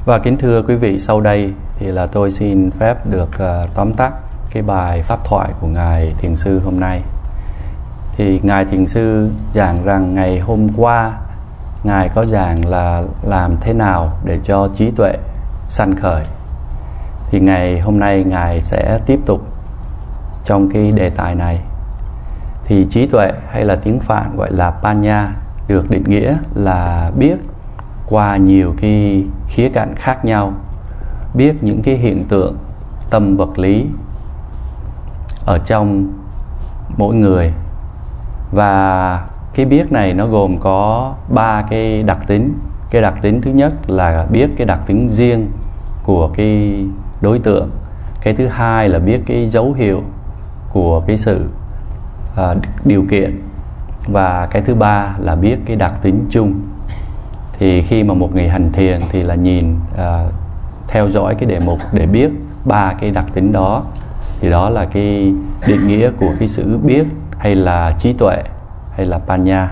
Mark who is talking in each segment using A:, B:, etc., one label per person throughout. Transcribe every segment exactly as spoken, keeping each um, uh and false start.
A: Và kính thưa quý vị, sau đây thì là tôi xin phép được uh, tóm tắt cái bài pháp thoại của Ngài Thiền Sư hôm nay. Thì Ngài Thiền Sư giảng rằng ngày hôm qua Ngài có giảng là làm thế nào để cho trí tuệ sanh khởi. Thì ngày hôm nay Ngài sẽ tiếp tục trong cái đề tài này. Thì trí tuệ hay là tiếng Phạn gọi là Panya được định nghĩa là biết qua nhiều cái khía cạnh khác nhau, biết những cái hiện tượng tâm vật lý ở trong mỗi người. Và cái biết này nó gồm có ba cái đặc tính. Cái đặc tính thứ nhất là biết cái đặc tính riêng của cái đối tượng. Cái thứ hai là biết cái dấu hiệu của cái sự uh, điều kiện. Và cái thứ ba là biết cái đặc tính chung. Thì khi mà một người hành thiền thì là nhìn uh, theo dõi cái đề mục để biết ba cái đặc tính đó. Thì đó là cái định nghĩa của cái sự biết hay là trí tuệ hay là Panya.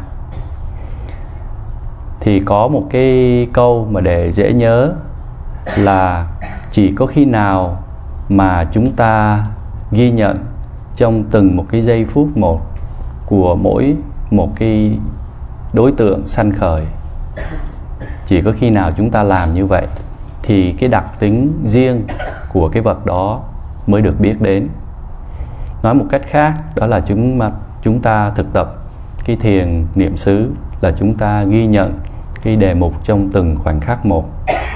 A: Thì có một cái câu mà để dễ nhớ là chỉ có khi nào mà chúng ta ghi nhận trong từng một cái giây phút một của mỗi một cái đối tượng sanh khởi, chỉ có khi nào chúng ta làm như vậy thì cái đặc tính riêng của cái vật đó mới được biết đến. Nói một cách khác, đó là chúng mà chúng ta thực tập cái thiền niệm xứ là chúng ta ghi nhận cái đề mục trong từng khoảnh khắc một.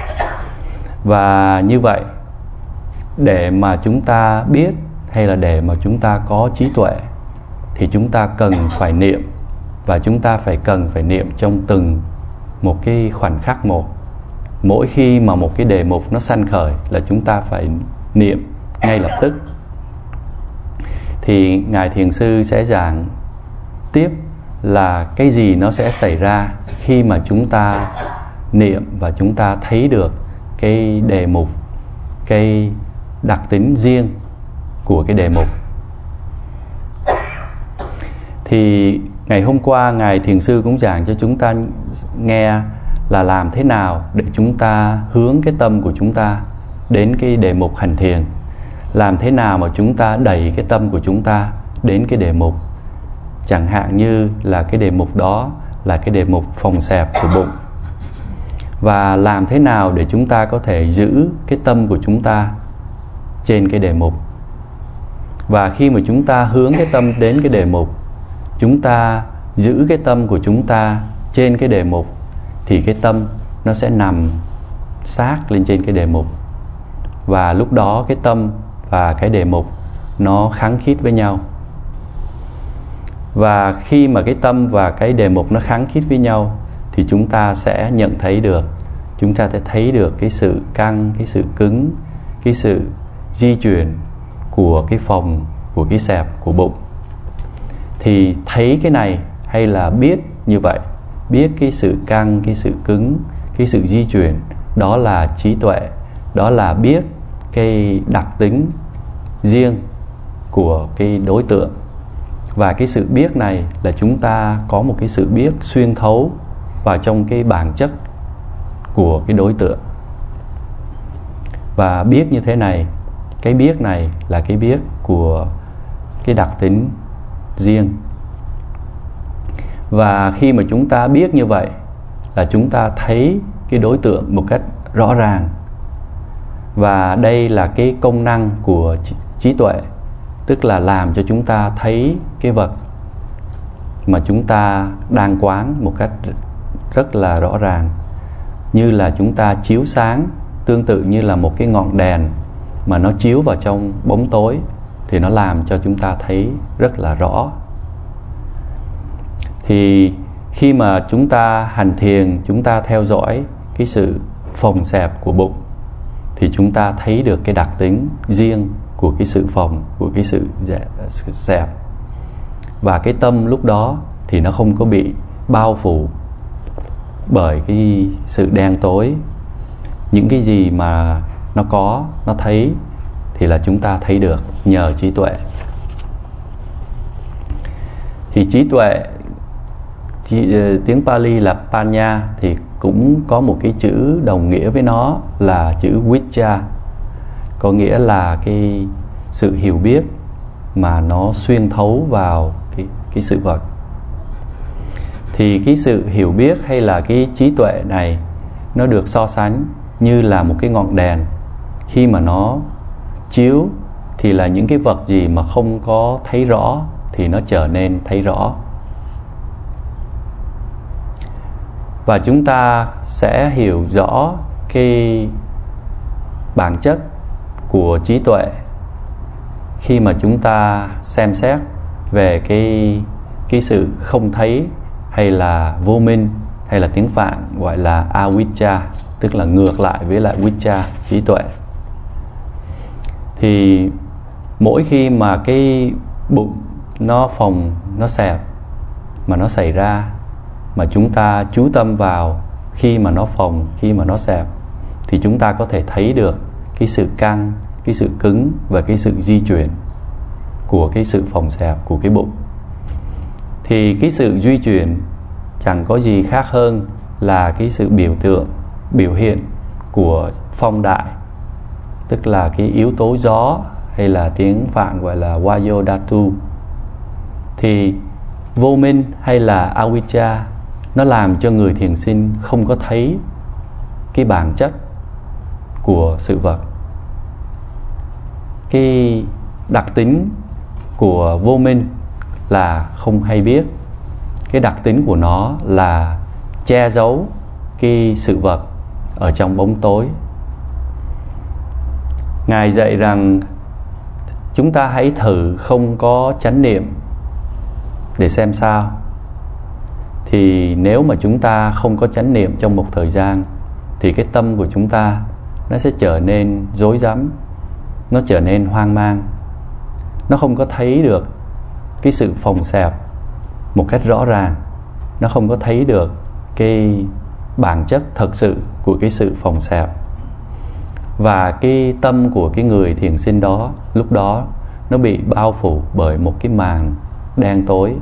A: Và như vậy, để mà chúng ta biết hay là để mà chúng ta có trí tuệ thì chúng ta cần phải niệm. Và chúng ta phải cần phải niệm trong từng một cái khoảnh khắc một. Mỗi khi mà một cái đề mục nó sanh khởi là chúng ta phải niệm ngay lập tức. Thì Ngài Thiền Sư sẽ giảng tiếp là cái gì nó sẽ xảy ra khi mà chúng ta niệm và chúng ta thấy được cái đề mục, cái đặc tính riêng của cái đề mục. Thì ngày hôm qua Ngài Thiền Sư cũng giảng cho chúng ta nghe là làm thế nào để chúng ta hướng cái tâm của chúng ta đến cái đề mục hành thiền. Làm thế nào mà chúng ta đẩy cái tâm của chúng ta đến cái đề mục. Chẳng hạn như là cái đề mục đó là cái đề mục phòng xẹp của bụng. Và làm thế nào để chúng ta có thể giữ cái tâm của chúng ta trên cái đề mục. Và khi mà chúng ta hướng cái tâm đến cái đề mục, chúng ta giữ cái tâm của chúng ta trên cái đề mục, thì cái tâm nó sẽ nằm sát lên trên cái đề mục. Và lúc đó cái tâm và cái đề mục nó khăng khít với nhau. Và khi mà cái tâm và cái đề mục nó khăng khít với nhau thì chúng ta sẽ nhận thấy được, chúng ta sẽ thấy được cái sự căng, cái sự cứng, cái sự di chuyển của cái phòng, của cái xẹp, của bụng. Thì thấy cái này hay là biết như vậy, biết cái sự căng, cái sự cứng, cái sự di chuyển, đó là trí tuệ, đó là biết cái đặc tính riêng của cái đối tượng. Và cái sự biết này là chúng ta có một cái sự biết xuyên thấu vào trong cái bản chất của cái đối tượng. Và biết như thế này, cái biết này là cái biết của cái đặc tính riêng. Và khi mà chúng ta biết như vậy là chúng ta thấy cái đối tượng một cách rõ ràng. Và đây là cái công năng của trí tuệ, tức là làm cho chúng ta thấy cái vật mà chúng ta đang quán một cách rất là rõ ràng. Như là chúng ta chiếu sáng, tương tự như là một cái ngọn đèn mà nó chiếu vào trong bóng tối thì nó làm cho chúng ta thấy rất là rõ. Thì khi mà chúng ta hành thiền, chúng ta theo dõi cái sự phồng xẹp của bụng thì chúng ta thấy được cái đặc tính riêng của cái sự phồng, của cái sự xẹp. Và cái tâm lúc đó thì nó không có bị bao phủ bởi cái sự đen tối. Những cái gì mà nó có, nó thấy thì là chúng ta thấy được nhờ trí tuệ. Thì trí tuệ Chỉ, tiếng Pali là Panya thì cũng có một cái chữ đồng nghĩa với nó là chữ Vicca, có nghĩa là cái sự hiểu biết mà nó xuyên thấu vào cái, cái sự vật. Thì cái sự hiểu biết hay là cái trí tuệ này nó được so sánh như là một cái ngọn đèn. Khi mà nó chiếu thì là những cái vật gì mà không có thấy rõ thì nó trở nên thấy rõ. Và chúng ta sẽ hiểu rõ cái bản chất của trí tuệ khi mà chúng ta xem xét về cái, cái sự không thấy hay là vô minh, hay là tiếng Phạn gọi là avijja, tức là ngược lại với lại vicca, trí tuệ. Thì mỗi khi mà cái bụng nó phồng, nó xẹp mà nó xảy ra, mà chúng ta chú tâm vào khi mà nó phồng, khi mà nó xẹp, thì chúng ta có thể thấy được cái sự căng, cái sự cứng và cái sự di chuyển của cái sự phồng xẹp của cái bụng. Thì cái sự di chuyển chẳng có gì khác hơn là cái sự biểu tượng, biểu hiện của phong đại, tức là cái yếu tố gió, hay là tiếng Phạn gọi là Vayodhatu. Thì vô minh hay là avijja nó làm cho người thiền sinh không có thấy cái bản chất của sự vật. Cái đặc tính của vô minh là không hay biết. Cái đặc tính của nó là che giấu cái sự vật ở trong bóng tối. Ngài dạy rằng chúng ta hãy thử không có chánh niệm để xem sao. Thì nếu mà chúng ta không có chánh niệm trong một thời gian thì cái tâm của chúng ta nó sẽ trở nên rối rắm, nó trở nên hoang mang. Nó không có thấy được cái sự phồng xẹp một cách rõ ràng. Nó không có thấy được cái bản chất thật sự của cái sự phồng xẹp. Và cái tâm của cái người thiền sinh đó lúc đó nó bị bao phủ bởi một cái màn đen tối.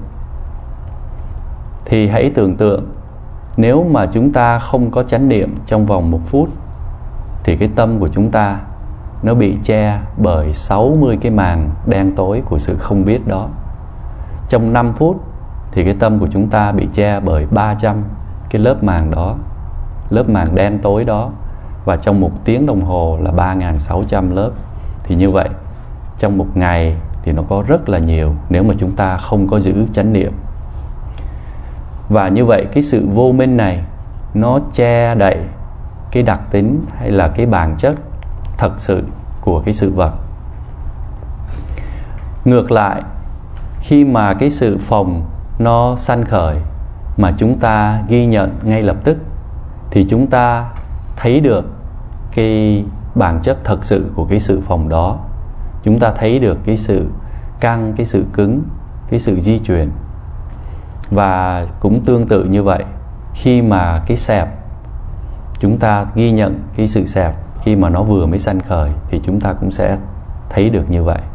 A: Thì hãy tưởng tượng nếu mà chúng ta không có chánh niệm trong vòng một phút thì cái tâm của chúng ta nó bị che bởi sáu mươi cái màn đen tối của sự không biết đó. Trong năm phút thì cái tâm của chúng ta bị che bởi ba trăm cái lớp màn đó, lớp màn đen tối đó. Và trong một tiếng đồng hồ là ba nghìn sáu trăm lớp. Thì như vậy trong một ngày thì nó có rất là nhiều nếu mà chúng ta không có giữ chánh niệm. Và như vậy cái sự vô minh này nó che đậy cái đặc tính hay là cái bản chất thật sự của cái sự vật. Ngược lại, khi mà cái sự phồng nó sanh khởi mà chúng ta ghi nhận ngay lập tức thì chúng ta thấy được cái bản chất thật sự của cái sự phồng đó. Chúng ta thấy được cái sự căng, cái sự cứng, cái sự di chuyển. Và cũng tương tự như vậy, khi mà cái xẹp, chúng ta ghi nhận cái sự xẹp khi mà nó vừa mới sanh khởi thì chúng ta cũng sẽ thấy được như vậy.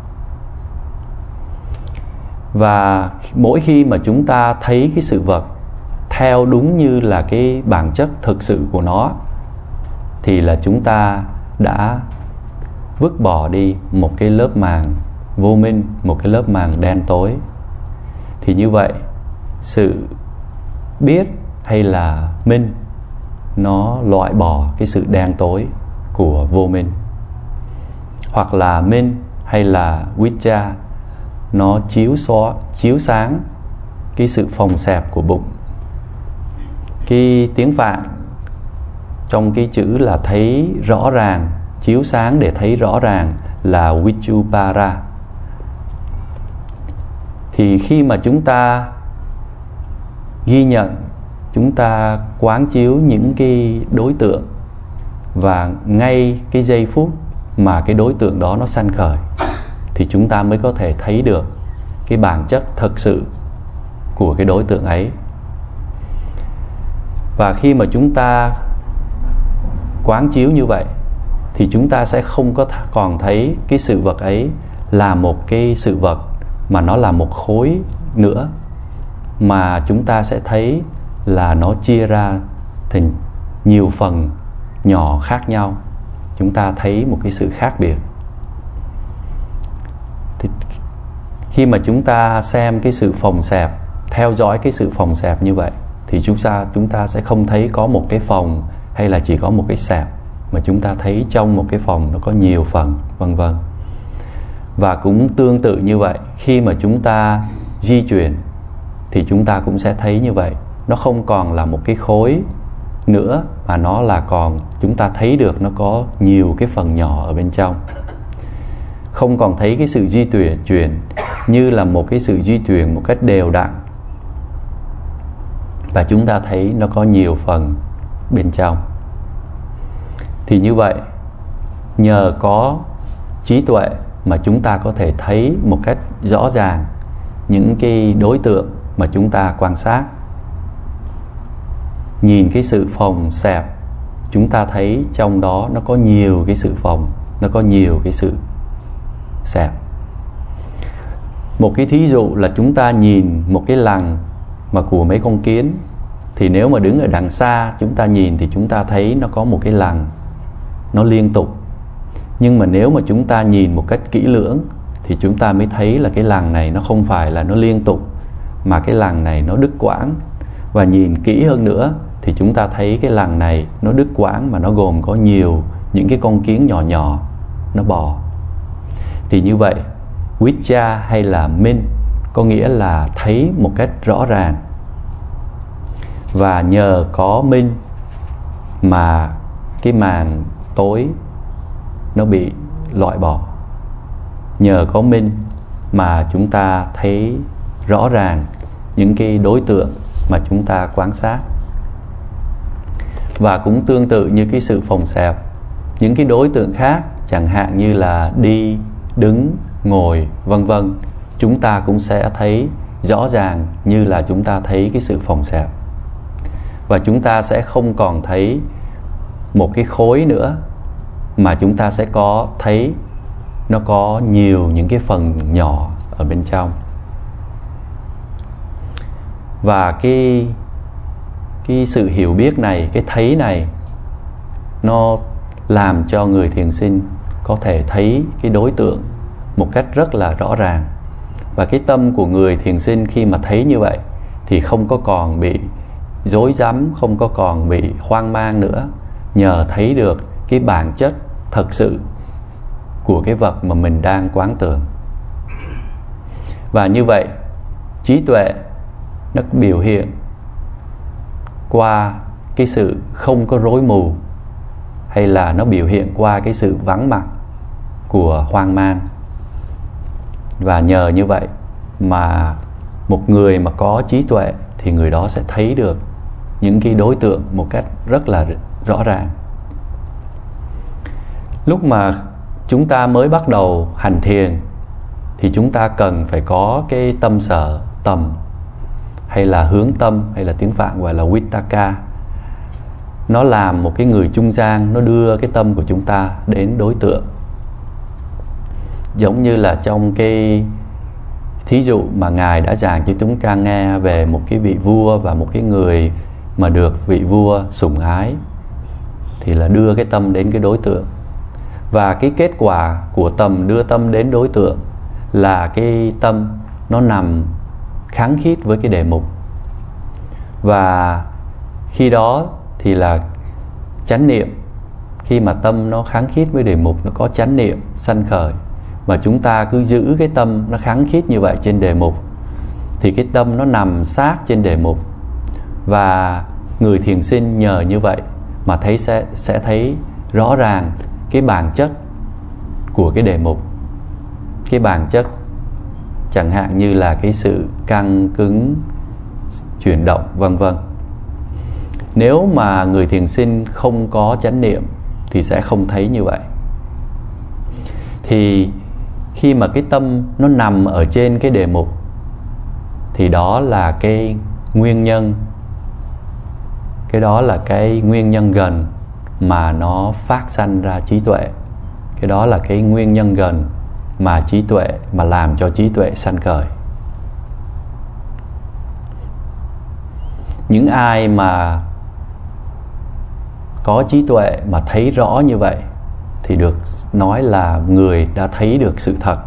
A: Và mỗi khi mà chúng ta thấy cái sự vật theo đúng như là cái bản chất thực sự của nó thì là chúng ta đã vứt bỏ đi một cái lớp màng vô minh, một cái lớp màng đen tối. Thì như vậy sự biết hay là minh nó loại bỏ cái sự đen tối của vô minh, hoặc là minh hay là vicca nó chiếu xóa, chiếu sáng cái sự phồng xẹp của bụng. Cái tiếng Phạn trong cái chữ là thấy rõ ràng, chiếu sáng để thấy rõ ràng là vichupara. Thì khi mà chúng ta ghi nhận, chúng ta quán chiếu những cái đối tượng, và ngay cái giây phút mà cái đối tượng đó nó sanh khởi thì chúng ta mới có thể thấy được cái bản chất thực sự của cái đối tượng ấy. Và khi mà chúng ta quán chiếu như vậy thì chúng ta sẽ không có th- còn thấy cái sự vật ấy là một cái sự vật mà nó là một khối nữa, mà chúng ta sẽ thấy là nó chia ra thành nhiều phần nhỏ khác nhau. Chúng ta thấy một cái sự khác biệt. Thì khi mà chúng ta xem cái sự phòng xẹp, theo dõi cái sự phòng xẹp như vậy, thì chúng ta chúng ta sẽ không thấy có một cái phòng hay là chỉ có một cái xẹp, mà chúng ta thấy trong một cái phòng nó có nhiều phần, vân vân. Và cũng tương tự như vậy, khi mà chúng ta di chuyển thì chúng ta cũng sẽ thấy như vậy. Nó không còn là một cái khối nữa, mà nó là còn, chúng ta thấy được nó có nhiều cái phần nhỏ ở bên trong. Không còn thấy cái sự di chuyển chuyển như là một cái sự di chuyển một cách đều đặn, và chúng ta thấy nó có nhiều phần bên trong. Thì như vậy, nhờ có trí tuệ mà chúng ta có thể thấy một cách rõ ràng những cái đối tượng mà chúng ta quan sát. Nhìn cái sự phòng xẹp, chúng ta thấy trong đó nó có nhiều cái sự phòng, nó có nhiều cái sự xẹp. Một cái thí dụ là chúng ta nhìn một cái lằn mà của mấy con kiến, thì nếu mà đứng ở đằng xa chúng ta nhìn thì chúng ta thấy nó có một cái lằn nó liên tục. Nhưng mà nếu mà chúng ta nhìn một cách kỹ lưỡng thì chúng ta mới thấy là cái lằn này nó không phải là nó liên tục, mà cái lằn này nó đứt quãng. Và nhìn kỹ hơn nữa thì chúng ta thấy cái lằn này nó đứt quãng, mà nó gồm có nhiều những cái con kiến nhỏ nhỏ nó bò. Thì như vậy, Viccha hay là minh có nghĩa là thấy một cách rõ ràng. Và nhờ có minh mà cái màn tối nó bị loại bỏ. Nhờ có minh mà chúng ta thấy rõ ràng những cái đối tượng mà chúng ta quan sát. Và cũng tương tự như cái sự phòng xẹp, những cái đối tượng khác, chẳng hạn như là đi, đứng, ngồi, vân vân, chúng ta cũng sẽ thấy rõ ràng như là chúng ta thấy cái sự phòng xẹp. Và chúng ta sẽ không còn thấy một cái khối nữa, mà chúng ta sẽ có thấy nó có nhiều những cái phần nhỏ ở bên trong. Và cái cái sự hiểu biết này, cái thấy này, nó làm cho người thiền sinh có thể thấy cái đối tượng một cách rất là rõ ràng. Và cái tâm của người thiền sinh khi mà thấy như vậy thì không có còn bị rối rắm, không có còn bị hoang mang nữa, nhờ thấy được cái bản chất thật sự của cái vật mà mình đang quán tưởng. Và như vậy, trí tuệ nó biểu hiện qua cái sự không có rối mù, hay là nó biểu hiện qua cái sự vắng mặt của hoang mang. Và nhờ như vậy mà một người mà có trí tuệ thì người đó sẽ thấy được những cái đối tượng một cách rất là rõ ràng. Lúc mà chúng ta mới bắt đầu hành thiền thì chúng ta cần phải có cái tâm sở, tầm, hay là hướng tâm, hay là tiếng Phạn gọi là Vittaka. Nó làm một cái người trung gian, nó đưa cái tâm của chúng ta đến đối tượng. Giống như là trong cái thí dụ mà Ngài đã giảng cho chúng ta nghe về một cái vị vua và một cái người mà được vị vua sủng ái, thì là đưa cái tâm đến cái đối tượng. Và cái kết quả của tầm đưa tâm đến đối tượng là cái tâm nó nằm kháng khít với cái đề mục. Và khi đó thì là chánh niệm. Khi mà tâm nó kháng khít với đề mục, nó có chánh niệm sanh khởi, mà chúng ta cứ giữ cái tâm nó kháng khít như vậy trên đề mục, thì cái tâm nó nằm sát trên đề mục. Và người thiền sinh nhờ như vậy mà thấy sẽ, sẽ thấy rõ ràng cái bản chất của cái đề mục. Cái bản chất chẳng hạn như là cái sự căng cứng, chuyển động, vân vân. Nếu mà người thiền sinh không có chánh niệm thì sẽ không thấy như vậy. Thì khi mà cái tâm nó nằm ở trên cái đề mục thì đó là cái nguyên nhân, cái đó là cái nguyên nhân gần mà nó phát sanh ra trí tuệ. Cái đó là cái nguyên nhân gần mà trí tuệ, mà làm cho trí tuệ sanh khởi. những ai mà có trí tuệ mà thấy rõ như vậy thì được nói là người đã thấy được sự thật.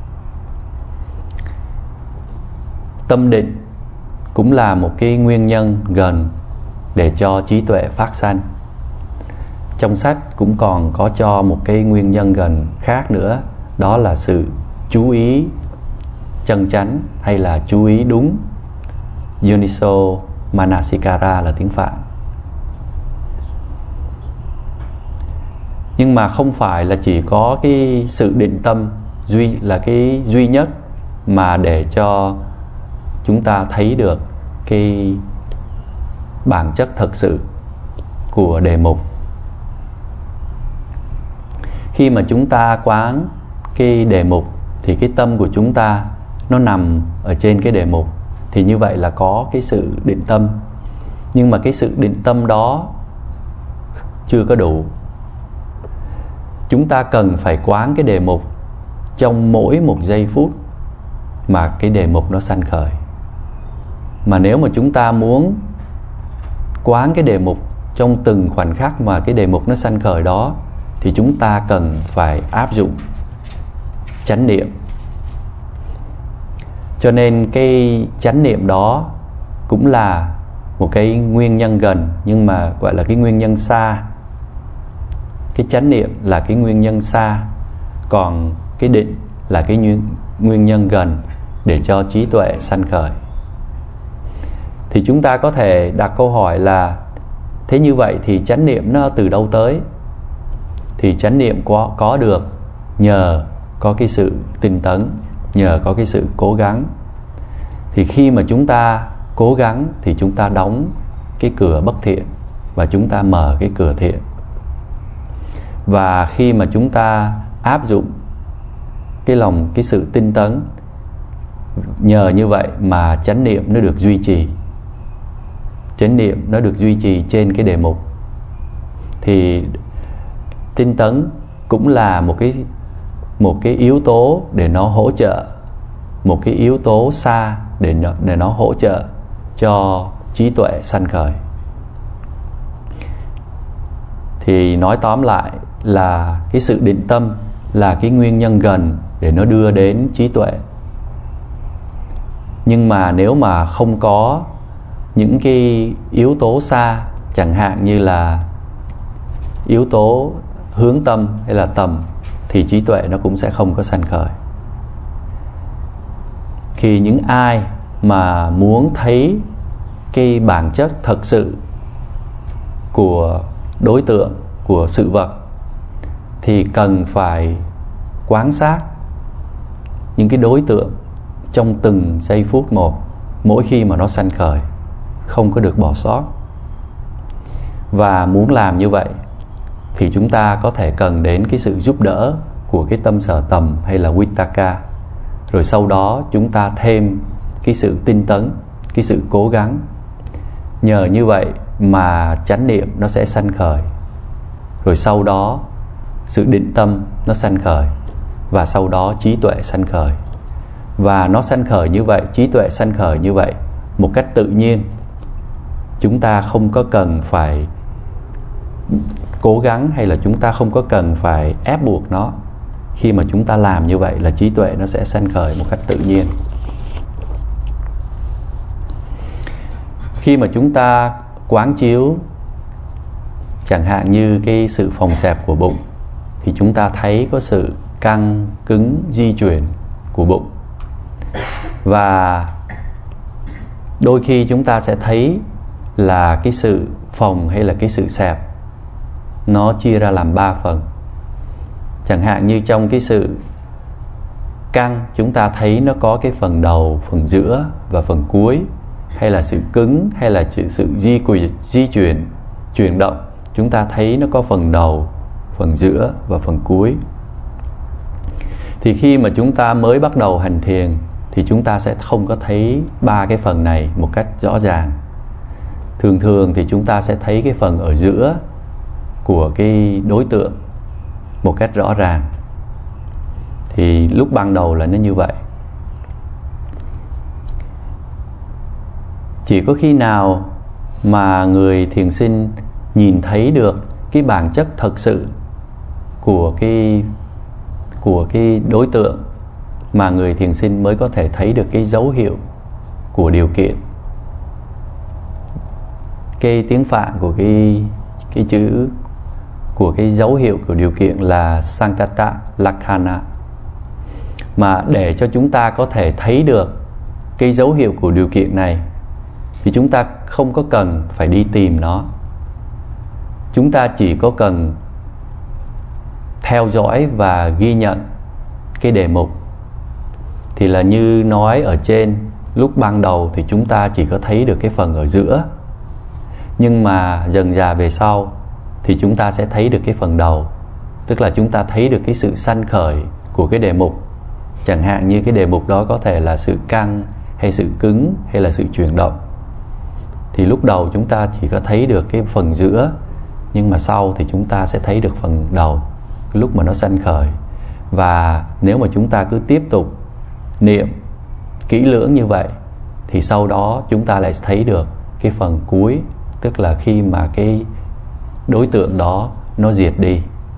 A: Tâm định cũng là một cái nguyên nhân gần để cho trí tuệ phát sanh. Trong sách cũng còn có cho một cái nguyên nhân gần khác nữa, đó là sự chú ý chân chánh hay là chú ý đúng, Yoniso Manasikara là tiếng Phạn. Nhưng mà không phải là chỉ có cái sự định tâm duy là cái duy nhất mà để cho chúng ta thấy được cái bản chất thực sự của đề mục. Khi mà chúng ta quán cái đề mục thì cái tâm của chúng ta nó nằm ở trên cái đề mục, thì như vậy là có cái sự định tâm. Nhưng mà cái sự định tâm đó chưa có đủ. Chúng ta cần phải quán cái đề mục trong mỗi một giây phút mà cái đề mục nó sanh khởi. Mà nếu mà chúng ta muốn quán cái đề mục trong từng khoảnh khắc mà cái đề mục nó sanh khởi đó, thì chúng ta cần phải áp dụng chánh niệm. Cho nên cái chánh niệm đó cũng là một cái nguyên nhân gần, nhưng mà gọi là cái nguyên nhân xa. Cái chánh niệm là cái nguyên nhân xa, còn cái định là cái nguyên, nguyên nhân gần để cho trí tuệ sanh khởi. Thì chúng ta có thể đặt câu hỏi là thế như vậy thì chánh niệm nó từ đâu tới? Thì chánh niệm có, có được nhờ có cái sự tinh tấn, nhờ có cái sự cố gắng. Thì khi mà chúng ta cố gắng thì chúng ta đóng cái cửa bất thiện và chúng ta mở cái cửa thiện. Và khi mà chúng ta áp dụng cái lòng, cái sự tinh tấn, nhờ như vậy mà chánh niệm nó được duy trì. Chánh niệm nó được duy trì trên cái đề mục. Thì tinh tấn cũng là một cái một cái yếu tố để nó hỗ trợ, một cái yếu tố xa để nó, để nó hỗ trợ cho trí tuệ sanh khởi. Thì nói tóm lại là cái sự định tâm là cái nguyên nhân gần để nó đưa đến trí tuệ. Nhưng mà nếu mà không có những cái yếu tố xa, chẳng hạn như là yếu tố hướng tâm hay là tầm, thì trí tuệ nó cũng sẽ không có sanh khởi. Khi những ai mà muốn thấy cái bản chất thật sự của đối tượng, của sự vật, thì cần phải quan sát những cái đối tượng trong từng giây phút một, mỗi khi mà nó sanh khởi, không có được bỏ sót. Và muốn làm như vậy thì chúng ta có thể cần đến cái sự giúp đỡ của cái tâm sở tầm hay là Vittaka. Rồi sau đó chúng ta thêm cái sự tinh tấn, cái sự cố gắng. Nhờ như vậy mà chánh niệm nó sẽ sanh khởi. Rồi sau đó sự định tâm nó sanh khởi. Và sau đó trí tuệ sanh khởi. Và nó sanh khởi như vậy, trí tuệ sanh khởi như vậy một cách tự nhiên. Chúng ta không có cần phải cố gắng hay là chúng ta không có cần phải ép buộc nó. Khi mà chúng ta làm như vậy là trí tuệ nó sẽ sanh khởi một cách tự nhiên. Khi mà chúng ta quán chiếu chẳng hạn như cái sự phồng xẹp của bụng, thì chúng ta thấy có sự căng, cứng, di chuyển của bụng. Và đôi khi chúng ta sẽ thấy là cái sự phồng hay là cái sự xẹp nó chia ra làm ba phần. Chẳng hạn như trong cái sự căng, chúng ta thấy nó có cái phần đầu, phần giữa và phần cuối. Hay là sự cứng, hay là sự di, di chuyển, chuyển động, chúng ta thấy nó có phần đầu, phần giữa và phần cuối. Thì khi mà chúng ta mới bắt đầu hành thiền thì chúng ta sẽ không có thấy ba cái phần này một cách rõ ràng. Thường thường thì chúng ta sẽ thấy cái phần ở giữa của cái đối tượng một cách rõ ràng. Thì lúc ban đầu là nó như vậy. Chỉ có khi nào mà người thiền sinh nhìn thấy được cái bản chất thật sự của cái của cái đối tượng, mà người thiền sinh mới có thể thấy được cái dấu hiệu của điều kiện. Cái tiếng Phạn của cái cái chữ của cái dấu hiệu của điều kiện là Sankata Lakkhana. Mà để cho chúng ta có thể thấy được cái dấu hiệu của điều kiện này thì chúng ta không có cần phải đi tìm nó. Chúng ta chỉ có cần theo dõi và ghi nhận cái đề mục. Thì là như nói ở trên, lúc ban đầu thì chúng ta chỉ có thấy được cái phần ở giữa, nhưng mà dần dà về sau thì chúng ta sẽ thấy được cái phần đầu. Tức là chúng ta thấy được cái sự sanh khởi của cái đề mục. Chẳng hạn như cái đề mục đó có thể là sự căng, hay sự cứng, hay là sự chuyển động. Thì lúc đầu chúng ta chỉ có thấy được cái phần giữa, nhưng mà sau thì chúng ta sẽ thấy được phần đầu, cái lúc mà nó sanh khởi. Và nếu mà chúng ta cứ tiếp tục niệm kỹ lưỡng như vậy thì sau đó chúng ta lại thấy được cái phần cuối, tức là khi mà cái đối tượng đó nó diệt đi.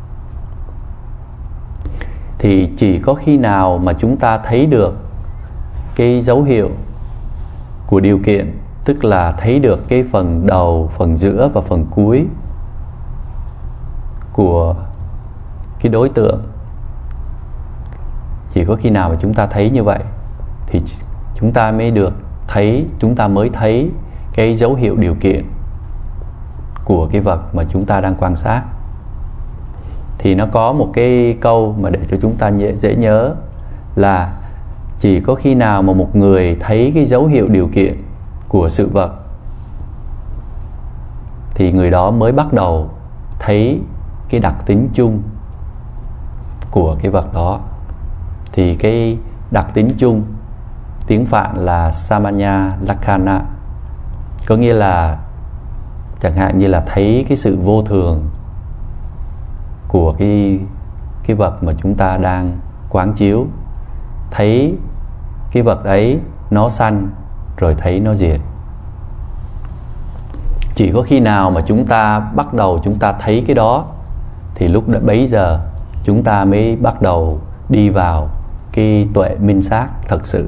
A: Thì chỉ có khi nào mà chúng ta thấy được cái dấu hiệu của điều kiện, tức là thấy được cái phần đầu, phần giữa và phần cuối của cái đối tượng, chỉ có khi nào mà chúng ta thấy như vậy thì chúng ta mới được thấy, chúng ta mới thấy cái dấu hiệu điều kiện của cái vật mà chúng ta đang quan sát. Thì nó có một cái câu mà để cho chúng ta dễ, dễ nhớ là chỉ có khi nào mà một người thấy cái dấu hiệu điều kiện của sự vật thì người đó mới bắt đầu thấy cái đặc tính chung của cái vật đó. Thì cái đặc tính chung tiếng Phạn là Samanya Lakkhana, có nghĩa là chẳng hạn như là thấy cái sự vô thường của cái, cái vật mà chúng ta đang quán chiếu. Thấy cái vật ấy nó sanh rồi thấy nó diệt. Chỉ có khi nào mà chúng ta bắt đầu chúng ta thấy cái đó thì lúc đó bấy giờ chúng ta mới bắt đầu đi vào cái tuệ minh sát thật sự.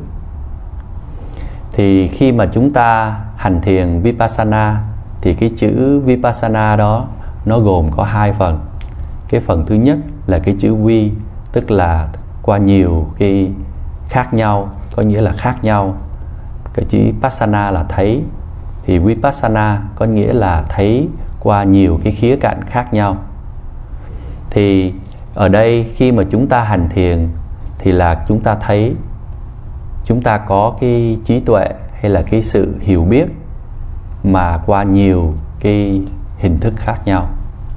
A: Thì khi mà chúng ta hành thiền Vipassana thì cái chữ Vipassana đó nó gồm có hai phần. Cái phần thứ nhất là cái chữ Vi, tức là qua nhiều cái khác nhau, có nghĩa là khác nhau. Cái chữ Passana là thấy, thì Vipassana có nghĩa là thấy qua nhiều cái khía cạnh khác nhau. Thì ở đây khi mà chúng ta hành thiền thì là chúng ta thấy, chúng ta có cái trí tuệ hay là cái sự hiểu biết mà qua nhiều cái hình thức khác nhau.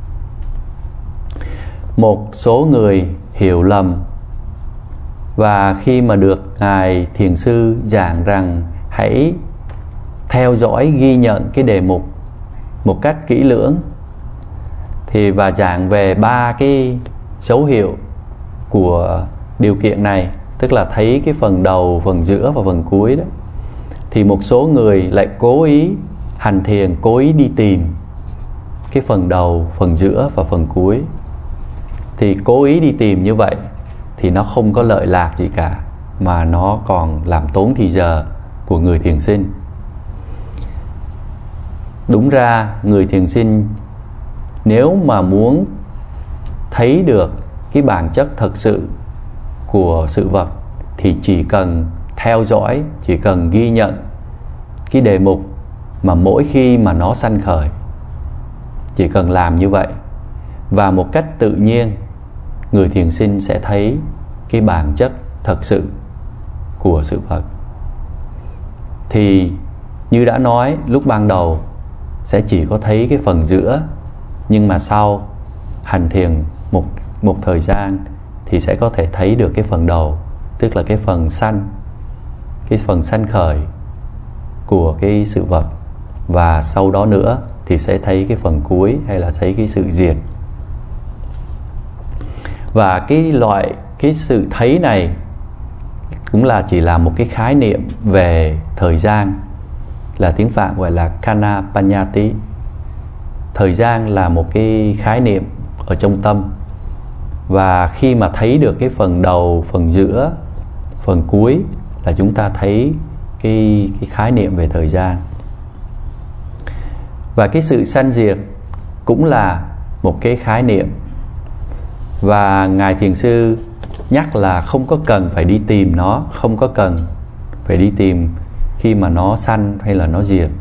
A: Một số người hiểu lầm, và khi mà được Ngài Thiền Sư giảng rằng hãy theo dõi ghi nhận cái đề mục một cách kỹ lưỡng, thì và giảng về ba cái dấu hiệu của điều kiện này, tức là thấy cái phần đầu, phần giữa và phần cuối đó, thì một số người lại cố ý hành thiền, cố ý đi tìm cái phần đầu, phần giữa và phần cuối. Thì cố ý đi tìm như vậy thì nó không có lợi lạc gì cả, mà nó còn làm tốn thì giờ của người thiền sinh. Đúng ra người thiền sinh nếu mà muốn thấy được cái bản chất thật sự của sự vật thì chỉ cần theo dõi, chỉ cần ghi nhận cái đề mục mà mỗi khi mà nó sanh khởi. Chỉ cần làm như vậy và một cách tự nhiên, người thiền sinh sẽ thấy cái bản chất thật sự của sự vật. Thì như đã nói lúc ban đầu, sẽ chỉ có thấy cái phần giữa, nhưng mà sau hành thiền một, một thời gian thì sẽ có thể thấy được cái phần đầu, tức là cái phần sanh, cái phần sanh khởi của cái sự vật. Và sau đó nữa thì sẽ thấy cái phần cuối, hay là thấy cái sự diệt. Và cái loại cái sự thấy này cũng là chỉ là một cái khái niệm về thời gian, là tiếng Phạn gọi là Kanapanyati. Thời gian là một cái khái niệm ở trong tâm, và khi mà thấy được cái phần đầu, phần giữa, phần cuối là chúng ta thấy cái, cái khái niệm về thời gian. Và cái sự sanh diệt cũng là một cái khái niệm, và Ngài Thiền Sư nhắc là không có cần phải đi tìm nó, không có cần phải đi tìm khi mà nó sanh hay là nó diệt.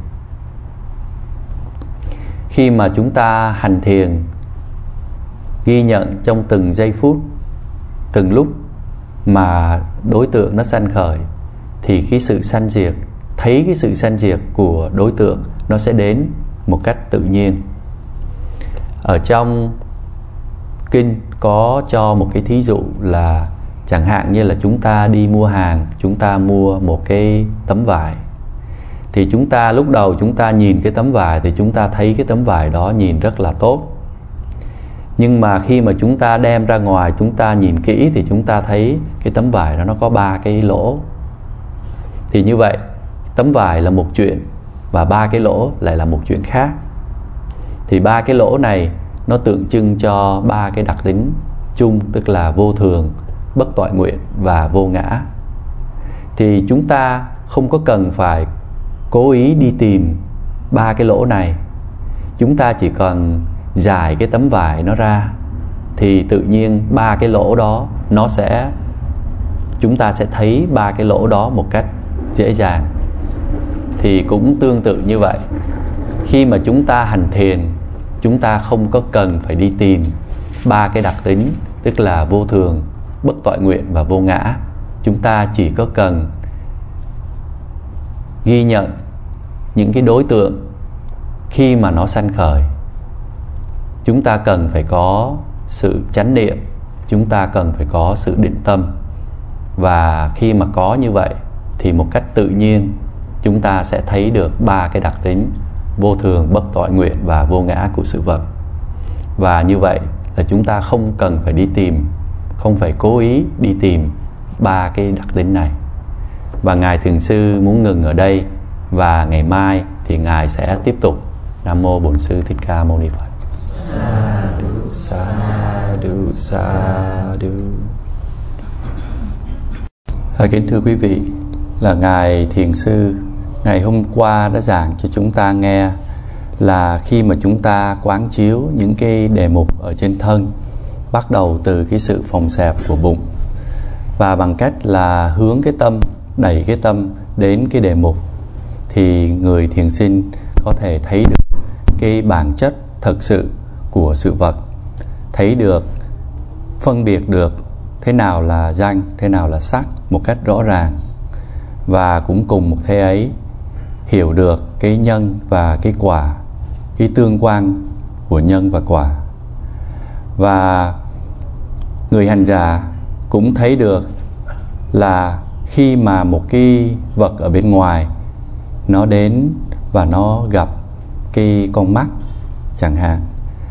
A: Khi mà chúng ta hành thiền, ghi nhận trong từng giây phút, từng lúc mà đối tượng nó sanh khởi, thì cái sự sanh diệt, thấy cái sự sanh diệt của đối tượng nó sẽ đến một cách tự nhiên. Ở trong kinh có cho một cái thí dụ là chẳng hạn như là chúng ta đi mua hàng, chúng ta mua một cái tấm vải, thì chúng ta lúc đầu chúng ta nhìn cái tấm vải thì chúng ta thấy cái tấm vải đó nhìn rất là tốt. Nhưng mà khi mà chúng ta đem ra ngoài, chúng ta nhìn kỹ thì chúng ta thấy cái tấm vải đó nó có ba cái lỗ. Thì như vậy, tấm vải là một chuyện và ba cái lỗ lại là một chuyện khác. Thì ba cái lỗ này nó tượng trưng cho ba cái đặc tính chung, tức là vô thường, bất toại nguyện và vô ngã. Thì chúng ta không có cần phải cố ý đi tìm ba cái lỗ này. Chúng ta chỉ cần giải cái tấm vải nó ra, thì tự nhiên ba cái lỗ đó nó sẽ, chúng ta sẽ thấy ba cái lỗ đó một cách dễ dàng. Thì cũng tương tự như vậy, khi mà chúng ta hành thiền, chúng ta không có cần phải đi tìm ba cái đặc tính, tức là vô thường, bất toại nguyện và vô ngã. Chúng ta chỉ có cần ghi nhận những cái đối tượng khi mà nó sanh khởi. Chúng ta cần phải có sự chánh niệm, chúng ta cần phải có sự định tâm. Và khi mà có như vậy thì một cách tự nhiên chúng ta sẽ thấy được ba cái đặc tính vô thường, bất toại nguyện và vô ngã của sự vật. Và như vậy là chúng ta không cần phải đi tìm, không phải cố ý đi tìm ba cái đặc tính này. Và Ngài Thiền Sư muốn ngừng ở đây, và ngày mai thì Ngài sẽ tiếp tục. Nam Mô Bổn Sư Thích Ca Mâu Ni Phật. Sa du, sa du, sa du. À, kính thưa quý vị, là Ngài Thiền Sư ngày hôm qua đã giảng cho chúng ta nghe là khi mà chúng ta quán chiếu những cái đề mục ở trên thân, bắt đầu từ cái sự phồng xẹp của bụng, và bằng cách là hướng cái tâm, đẩy cái tâm đến cái đề mục, thì người thiền sinh có thể thấy được cái bản chất thực sự của sự vật, thấy được, phân biệt được thế nào là danh, thế nào là sắc một cách rõ ràng. Và cũng cùng một thế ấy, hiểu được cái nhân và cái quả, cái tương quan của nhân và quả. Và người hành giả cũng thấy được là khi mà một cái vật ở bên ngoài nó đến và nó gặp cái con mắt chẳng hạn,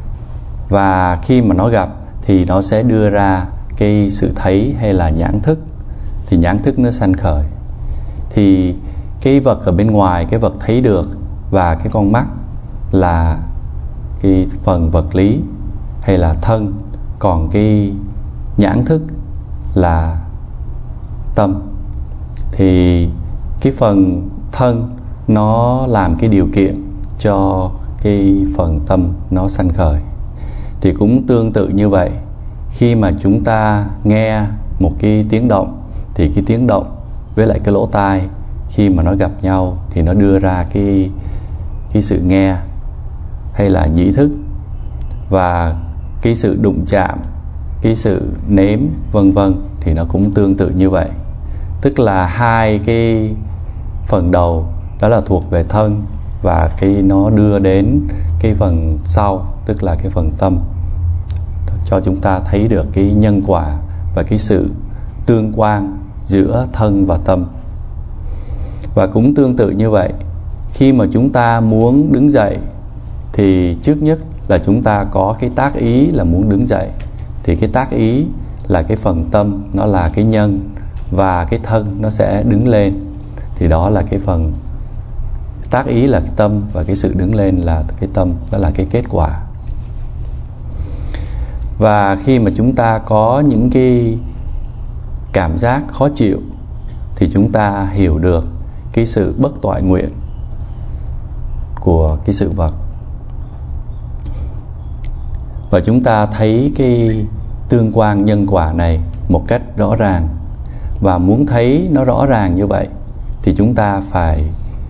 A: và khi mà nó gặp thì nó sẽ đưa ra cái sự thấy hay là nhãn thức, thì nhãn thức nó sanh khởi. Thì cái vật ở bên ngoài, cái vật thấy được và cái con mắt là cái phần vật lý hay là thân, còn cái nhãn thức là tâm. Thì cái phần thân nó làm cái điều kiện cho cái phần tâm nó sanh khởi. Thì cũng tương tự như vậy, khi mà chúng ta nghe một cái tiếng động, thì cái tiếng động với lại cái lỗ tai khi mà nó gặp nhau thì nó đưa ra cái, cái sự nghe hay là nhĩ thức. Và cái sự đụng chạm, cái sự nếm vân vân thì nó cũng tương tự như vậy. Tức là hai cái phần đầu đó là thuộc về thân, và cái nó đưa đến cái phần sau, tức là cái phần tâm, cho chúng ta thấy được cái nhân quả và cái sự tương quan giữa thân và tâm. Và cũng tương tự như vậy, khi mà chúng ta muốn đứng dậy thì trước nhất là chúng ta có cái tác ý là muốn đứng dậy. Thì cái tác ý là cái phần tâm, nó là cái nhân, và cái thân nó sẽ đứng lên. Thì đó là cái phần tác ý là cái tâm, và cái sự đứng lên là cái tâm, đó là cái kết quả. Và khi mà chúng ta có những cái cảm giác khó chịu thì chúng ta hiểu được cái sự bất toại nguyện của cái sự vật. Và chúng ta thấy cái tương quan nhân quả này một cách rõ ràng. Và muốn thấy nó rõ ràng như vậy thì chúng ta phải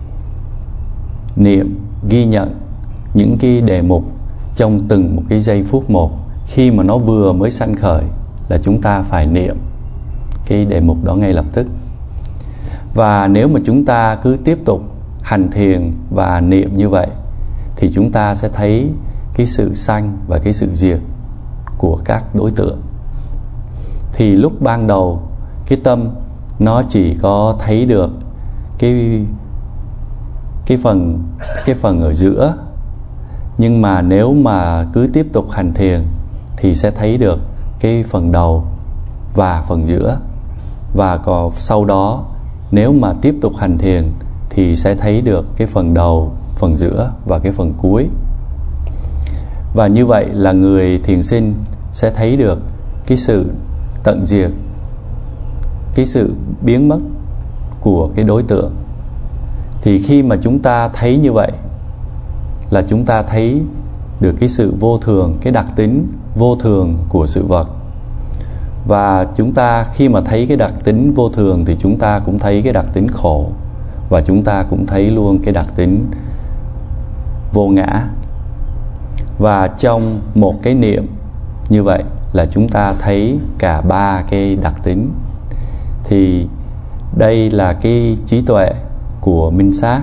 A: niệm, ghi nhận những cái đề mục trong từng một cái giây phút một. Khi mà nó vừa mới sanh khởi là chúng ta phải niệm cái đề mục đó ngay lập tức. Và nếu mà chúng ta cứ tiếp tục hành thiền và niệm như vậy thì chúng ta sẽ thấy cái sự sanh và cái sự diệt của các đối tượng. Thì lúc ban đầu cái tâm nó chỉ có thấy được cái cái phần cái phần ở giữa, nhưng mà nếu mà cứ tiếp tục hành thiền thì sẽ thấy được cái phần đầu và phần giữa. Và còn sau đó nếu mà tiếp tục hành thiền thì sẽ thấy được cái phần đầu, phần giữa và cái phần cuối. Và như vậy là người thiền sinh sẽ thấy được cái sự tận diệt, cái sự biến mất của cái đối tượng. Thì khi mà chúng ta thấy như vậy là chúng ta thấy được cái sự vô thường, cái đặc tính vô thường của sự vật. Và chúng ta khi mà thấy cái đặc tính vô thường thì chúng ta cũng thấy cái đặc tính khổ, và chúng ta cũng thấy luôn cái đặc tính vô ngã. Và trong một cái niệm như vậy là chúng ta thấy cả ba cái đặc tính. Thì đây là cái trí tuệ của minh sát.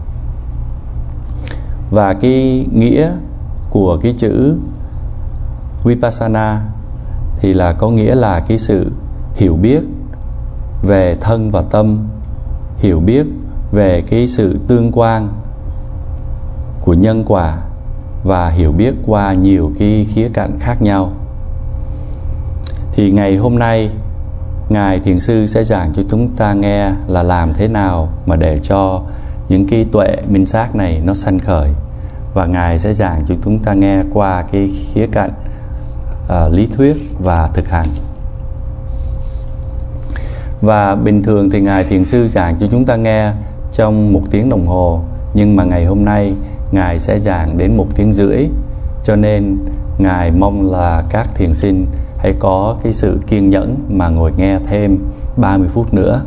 A: Và cái nghĩa của cái chữ Vipassana thì là có nghĩa là cái sự hiểu biết về thân và tâm, hiểu biết về cái sự tương quan của nhân quả, và hiểu biết qua nhiều cái khía cạnh khác nhau. Thì ngày hôm nay Ngài Thiền Sư sẽ giảng cho chúng ta nghe là làm thế nào mà để cho những cái tuệ minh sát này nó sanh khởi. Và Ngài sẽ giảng cho chúng ta nghe qua cái khía cạnh uh, lý thuyết và thực hành. Và bình thường thì Ngài Thiền Sư giảng cho chúng ta nghe trong một tiếng đồng hồ, nhưng mà ngày hôm nay Ngài sẽ giảng đến một tiếng rưỡi. Cho nên Ngài mong là các thiền sinh hãy có cái sự kiên nhẫn mà ngồi nghe thêm ba mươi phút nữa.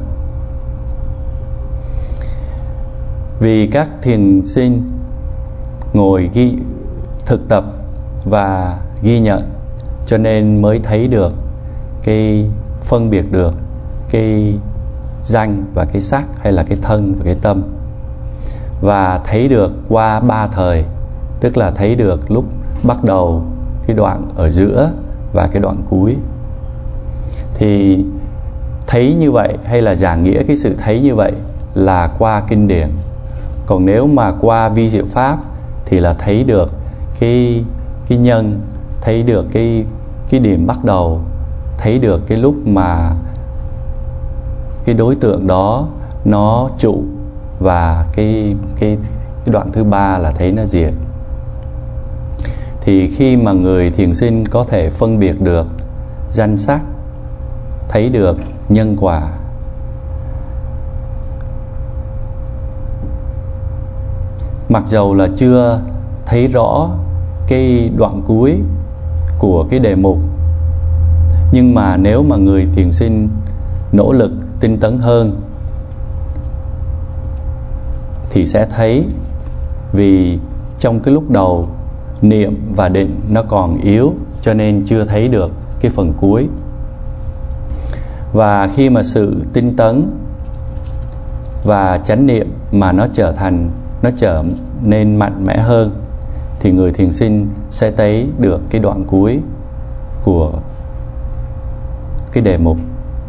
A: Vì các thiền sinh ngồi ghi thực tập và ghi nhận, cho nên mới thấy được cái phân biệt được cái danh và cái sắc, hay là cái thân và cái tâm. Và thấy được qua ba thời, tức là thấy được lúc bắt đầu, cái đoạn ở giữa và cái đoạn cuối. Thì thấy như vậy, hay là giảng nghĩa cái sự thấy như vậy là qua kinh điển. Còn nếu mà qua vi diệu pháp thì là thấy được cái cái nhân, thấy được cái cái điểm bắt đầu, thấy được cái lúc mà cái đối tượng đó nó trụ, và cái cái cái đoạn thứ ba là thấy nó diệt. Thì khi mà người thiền sinh có thể phân biệt được danh sắc, thấy được nhân quả, mặc dầu là chưa thấy rõ cái đoạn cuối của cái đề mục, nhưng mà nếu mà người thiền sinh nỗ lực tinh tấn hơn thì sẽ thấy. Vì trong cái lúc đầu niệm và định nó còn yếu, cho nên chưa thấy được cái phần cuối. Và khi mà sự tinh tấn và chánh niệm mà nó trở thành, nó trở nên mạnh mẽ hơn, thì người thiền sinh sẽ thấy được cái đoạn cuối của cái đề mục.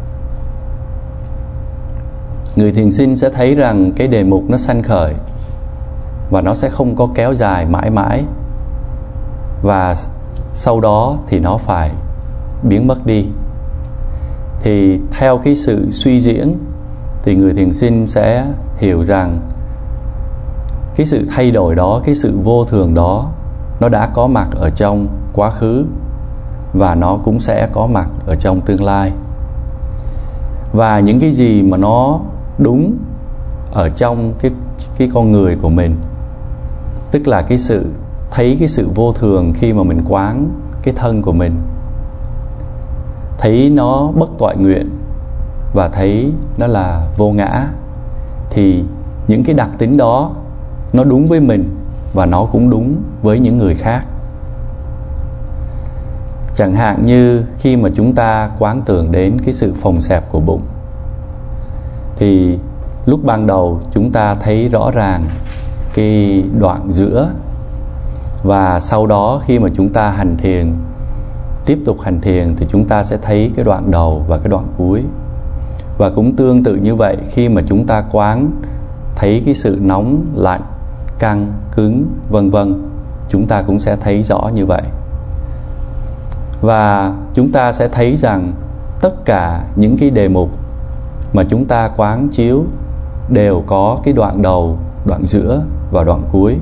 A: Người thiền sinh sẽ thấy rằng cái đề mục nó sanh khởi và nó sẽ không có kéo dài mãi mãi, và sau đó thì nó phải biến mất đi. Thì theo cái sự suy diễn thì người thiền sinh sẽ hiểu rằng cái sự thay đổi đó, cái sự vô thường đó, nó đã có mặt ở trong quá khứ và nó cũng sẽ có mặt ở trong tương lai. Và những cái gì mà nó đúng ở trong cái, cái con người của mình, tức là cái sự thấy cái sự vô thường khi mà mình quán cái thân của mình, thấy nó bất toại nguyện và thấy nó là vô ngã, thì những cái đặc tính đó nó đúng với mình và nó cũng đúng với những người khác. Chẳng hạn như khi mà chúng ta quán tưởng đến cái sự phồng xẹp của bụng, thì lúc ban đầu chúng ta thấy rõ ràng cái đoạn giữa, và sau đó khi mà chúng ta hành thiền, tiếp tục hành thiền, thì chúng ta sẽ thấy cái đoạn đầu và cái đoạn cuối. Và cũng tương tự như vậy, khi mà chúng ta quán thấy cái sự nóng, lạnh, căng, cứng, vân vân, chúng ta cũng sẽ thấy rõ như vậy. Và chúng ta sẽ thấy rằng tất cả những cái đề mục mà chúng ta quán chiếu đều có cái đoạn đầu, đoạn giữa và đoạn cuối.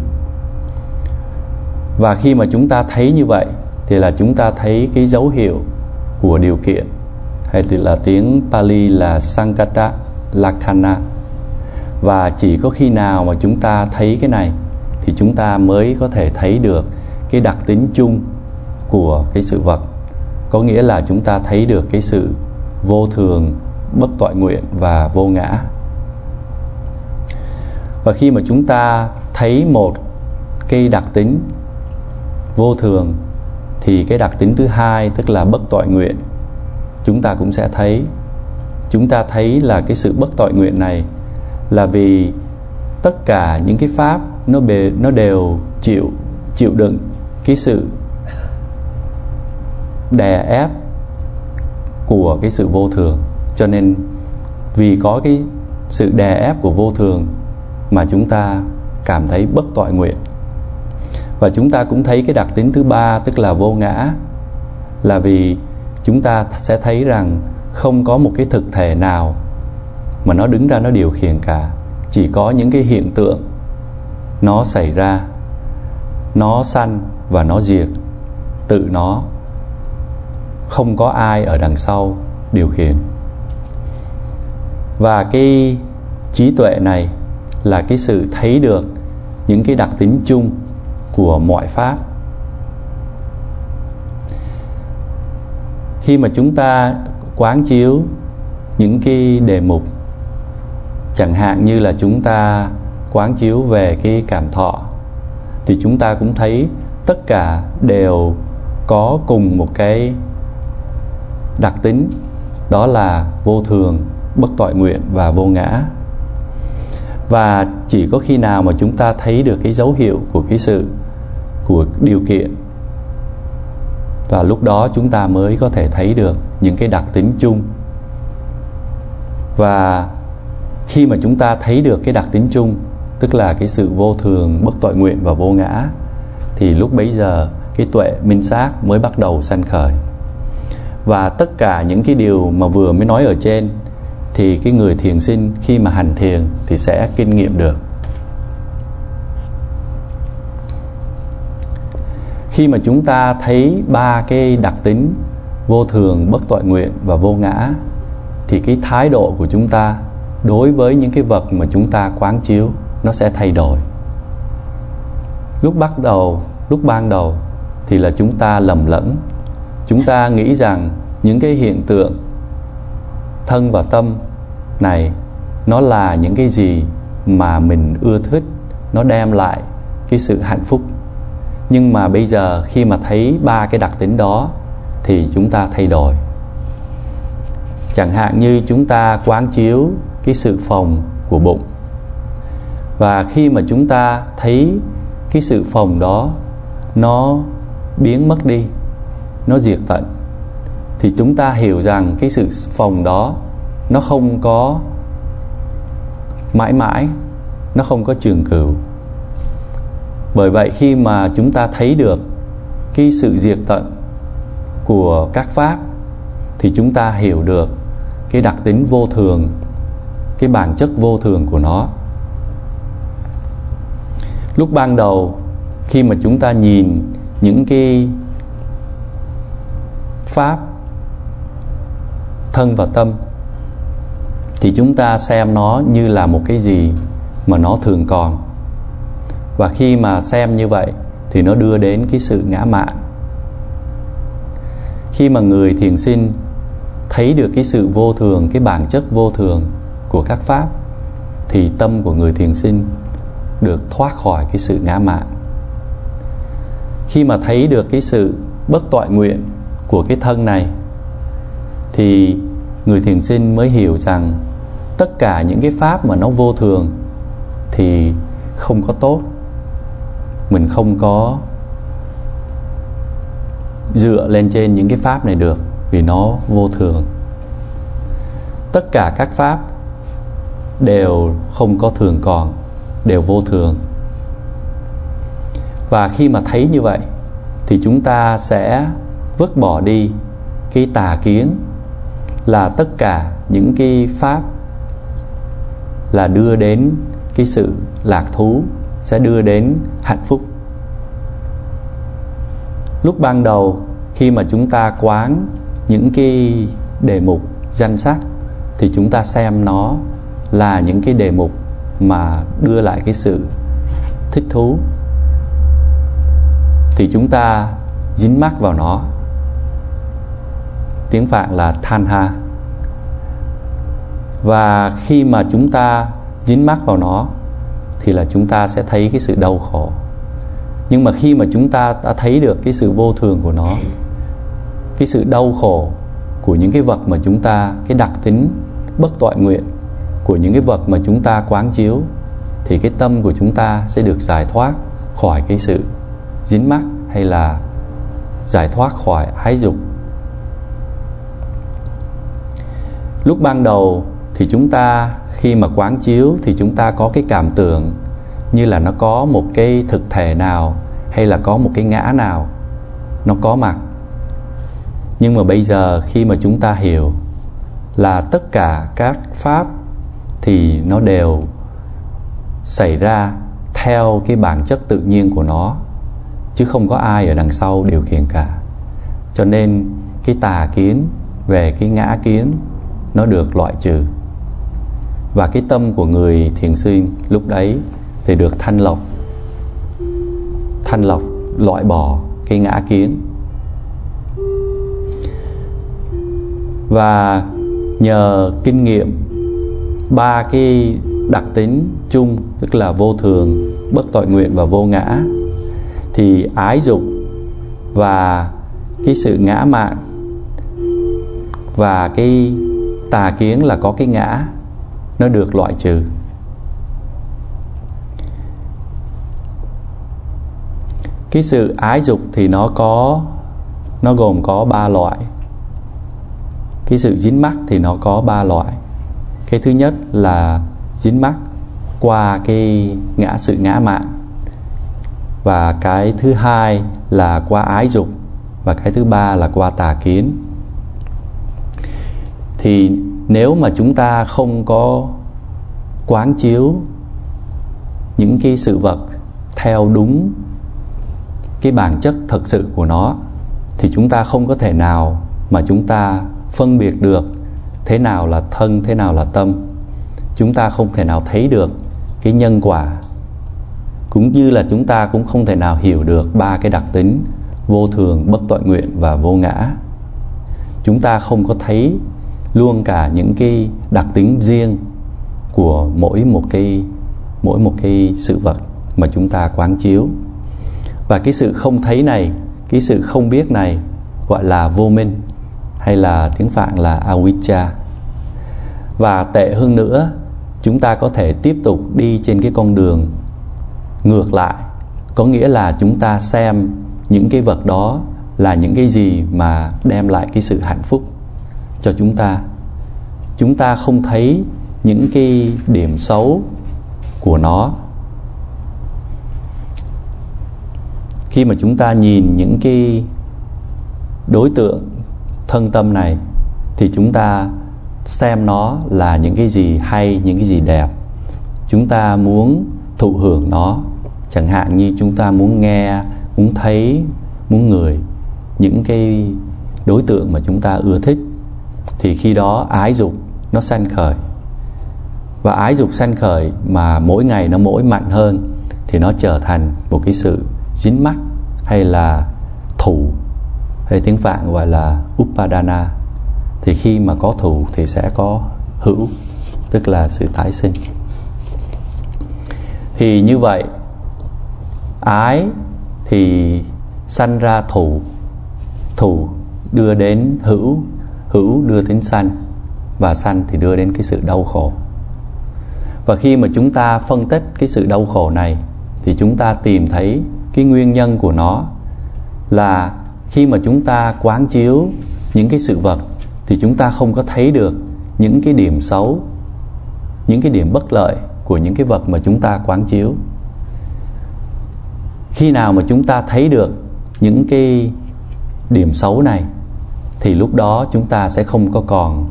A: Và khi mà chúng ta thấy như vậy thì là chúng ta thấy cái dấu hiệu của điều kiện, hay thì là tiếng Pali là Sankata Lakkhana. Và chỉ có khi nào mà chúng ta thấy cái này thì chúng ta mới có thể thấy được cái đặc tính chung của cái sự vật. Có nghĩa là chúng ta thấy được cái sự vô thường, bất toại nguyện và vô ngã. Và khi mà chúng ta thấy một cái đặc tính vô thường thì cái đặc tính thứ hai, tức là bất toại nguyện, chúng ta cũng sẽ thấy. Chúng ta thấy là cái sự bất toại nguyện này là vì tất cả những cái pháp nó bề nó đều chịu chịu đựng cái sự đè ép của cái sự vô thường. Cho nên vì có cái sự đè ép của vô thường mà chúng ta cảm thấy bất toại nguyện. Và chúng ta cũng thấy cái đặc tính thứ ba, tức là vô ngã, là vì chúng ta sẽ thấy rằng không có một cái thực thể nào mà nó đứng ra nó điều khiển cả. Chỉ có những cái hiện tượng nó xảy ra, nó sanh và nó diệt tự nó, không có ai ở đằng sau điều khiển. Và cái trí tuệ này là cái sự thấy được những cái đặc tính chung của mọi pháp. Khi mà chúng ta quán chiếu những cái đề mục, chẳng hạn như là chúng ta quán chiếu về cái cảm thọ, thì chúng ta cũng thấy tất cả đều có cùng một cái đặc tính, đó là vô thường, bất toại nguyện và vô ngã. Và chỉ có khi nào mà chúng ta thấy được cái dấu hiệu của cái sự, của điều kiện, và lúc đó chúng ta mới có thể thấy được những cái đặc tính chung. Và khi mà chúng ta thấy được cái đặc tính chung, tức là cái sự vô thường, bất toại nguyện và vô ngã, thì lúc bấy giờ cái tuệ minh sát mới bắt đầu sanh khởi. Và tất cả những cái điều mà vừa mới nói ở trên thì cái người thiền sinh khi mà hành thiền thì sẽ kinh nghiệm được. Khi mà chúng ta thấy ba cái đặc tính vô thường, bất toại nguyện và vô ngã, thì cái thái độ của chúng ta đối với những cái vật mà chúng ta quán chiếu nó sẽ thay đổi. Lúc bắt đầu, lúc ban đầu thì là chúng ta lầm lẫn. Chúng ta nghĩ rằng những cái hiện tượng thân và tâm này nó là những cái gì mà mình ưa thích, nó đem lại cái sự hạnh phúc. Nhưng mà bây giờ khi mà thấy ba cái đặc tính đó thì chúng ta thay đổi. Chẳng hạn như chúng ta quán chiếu cái sự phồng của bụng, và khi mà chúng ta thấy cái sự phồng đó nó biến mất đi, nó diệt tận, thì chúng ta hiểu rằng cái sự phồng đó nó không có mãi mãi, nó không có trường cửu. Bởi vậy khi mà chúng ta thấy được cái sự diệt tận của các pháp thì chúng ta hiểu được cái đặc tính vô thường, cái bản chất vô thường của nó. Lúc ban đầu khi mà chúng ta nhìn những cái pháp thân và tâm thì chúng ta xem nó như là một cái gì mà nó thường còn. Và khi mà xem như vậy thì nó đưa đến cái sự ngã mạn. Khi mà người thiền sinh thấy được cái sự vô thường, cái bản chất vô thường của các pháp, thì tâm của người thiền sinh được thoát khỏi cái sự ngã mạn. Khi mà thấy được cái sự bất toại nguyện của cái thân này thì người thiền sinh mới hiểu rằng tất cả những cái pháp mà nó vô thường thì không có tốt. Mình không có dựa lên trên những cái pháp này được, vì nó vô thường. Tất cả các pháp đều không có thường còn, đều vô thường. Và khi mà thấy như vậy thì chúng ta sẽ vứt bỏ đi cái tà kiến là tất cả những cái pháp là đưa đến cái sự lạc thú, sẽ đưa đến hạnh phúc. Lúc ban đầu khi mà chúng ta quán những cái đề mục danh sắc thì chúng ta xem nó là những cái đề mục mà đưa lại cái sự thích thú, thì chúng ta dính mắc vào nó. Tiếng Phạn là Tanha. Và khi mà chúng ta dính mắc vào nó thì là chúng ta sẽ thấy cái sự đau khổ. Nhưng mà khi mà chúng ta đã thấy được cái sự vô thường của nó, cái sự đau khổ của những cái vật mà chúng ta, cái đặc tính bất toại nguyện của những cái vật mà chúng ta quán chiếu, thì cái tâm của chúng ta sẽ được giải thoát khỏi cái sự dính mắc, hay là giải thoát khỏi ái dục. Lúc ban đầu thì chúng ta khi mà quán chiếu thì chúng ta có cái cảm tưởng như là nó có một cái thực thể nào, hay là có một cái ngã nào nó có mặt. Nhưng mà bây giờ khi mà chúng ta hiểu là tất cả các pháp thì nó đều xảy ra theo cái bản chất tự nhiên của nó, chứ không có ai ở đằng sau điều khiển cả. Cho nên cái tà kiến về cái ngã kiến nó được loại trừ. Và cái tâm của người thiền sinh lúc đấy thì được thanh lọc, thanh lọc, loại bỏ cái ngã kiến. Và nhờ kinh nghiệm ba cái đặc tính chung, tức là vô thường, bất toại nguyện và vô ngã, thì ái dục và cái sự ngã mạn và cái tà kiến là có cái ngã, nó được loại trừ. Cái sự ái dục thì nó có nó gồm có ba loại. Cái sự dính mắc thì nó có ba loại. Cái thứ nhất là dính mắc qua cái ngã sự ngã mạn, và cái thứ hai là qua ái dục, và cái thứ ba là qua tà kiến. Thì nếu mà chúng ta không có quán chiếu những cái sự vật theo đúng cái bản chất thực sự của nó, thì chúng ta không có thể nào mà chúng ta phân biệt được thế nào là thân, thế nào là tâm. Chúng ta không thể nào thấy được cái nhân quả, cũng như là chúng ta cũng không thể nào hiểu được ba cái đặc tính vô thường, bất toại nguyện và vô ngã. Chúng ta không có thấy luôn cả những cái đặc tính riêng của mỗi một cái mỗi một cái sự vật mà chúng ta quán chiếu. Và cái sự không thấy này, cái sự không biết này gọi là vô minh, hay là tiếng Phạn là avijja. Và tệ hơn nữa, chúng ta có thể tiếp tục đi trên cái con đường ngược lại, có nghĩa là chúng ta xem những cái vật đó là những cái gì mà đem lại cái sự hạnh phúc cho chúng ta. Chúng ta không thấy những cái điểm xấu của nó. Khi mà chúng ta nhìn những cái đối tượng thân tâm này thì chúng ta xem nó là những cái gì hay, những cái gì đẹp. Chúng ta muốn thụ hưởng nó, Chẳng hạn như chúng ta muốn nghe, muốn thấy, muốn ngửi những cái đối tượng mà chúng ta ưa thích, thì khi đó ái dục nó sanh khởi. Và ái dục sanh khởi mà mỗi ngày nó mỗi mạnh hơn thì nó trở thành một cái sự dính mắc, hay là thụ, hay tiếng Phạn gọi là Upadana. Thì khi mà có thụ thì sẽ có hữu, tức là sự tái sinh. Thì như vậy, ái thì sanh ra thụ, thụ đưa đến hữu, hữu đưa đến sanh, và sanh thì đưa đến cái sự đau khổ. Và khi mà chúng ta phân tích cái sự đau khổ này thì chúng ta tìm thấy cái nguyên nhân của nó là khi mà chúng ta quán chiếu những cái sự vật thì chúng ta không có thấy được những cái điểm xấu, những cái điểm bất lợi của những cái vật mà chúng ta quán chiếu. Khi nào mà chúng ta thấy được những cái điểm xấu này thì lúc đó chúng ta sẽ không có còn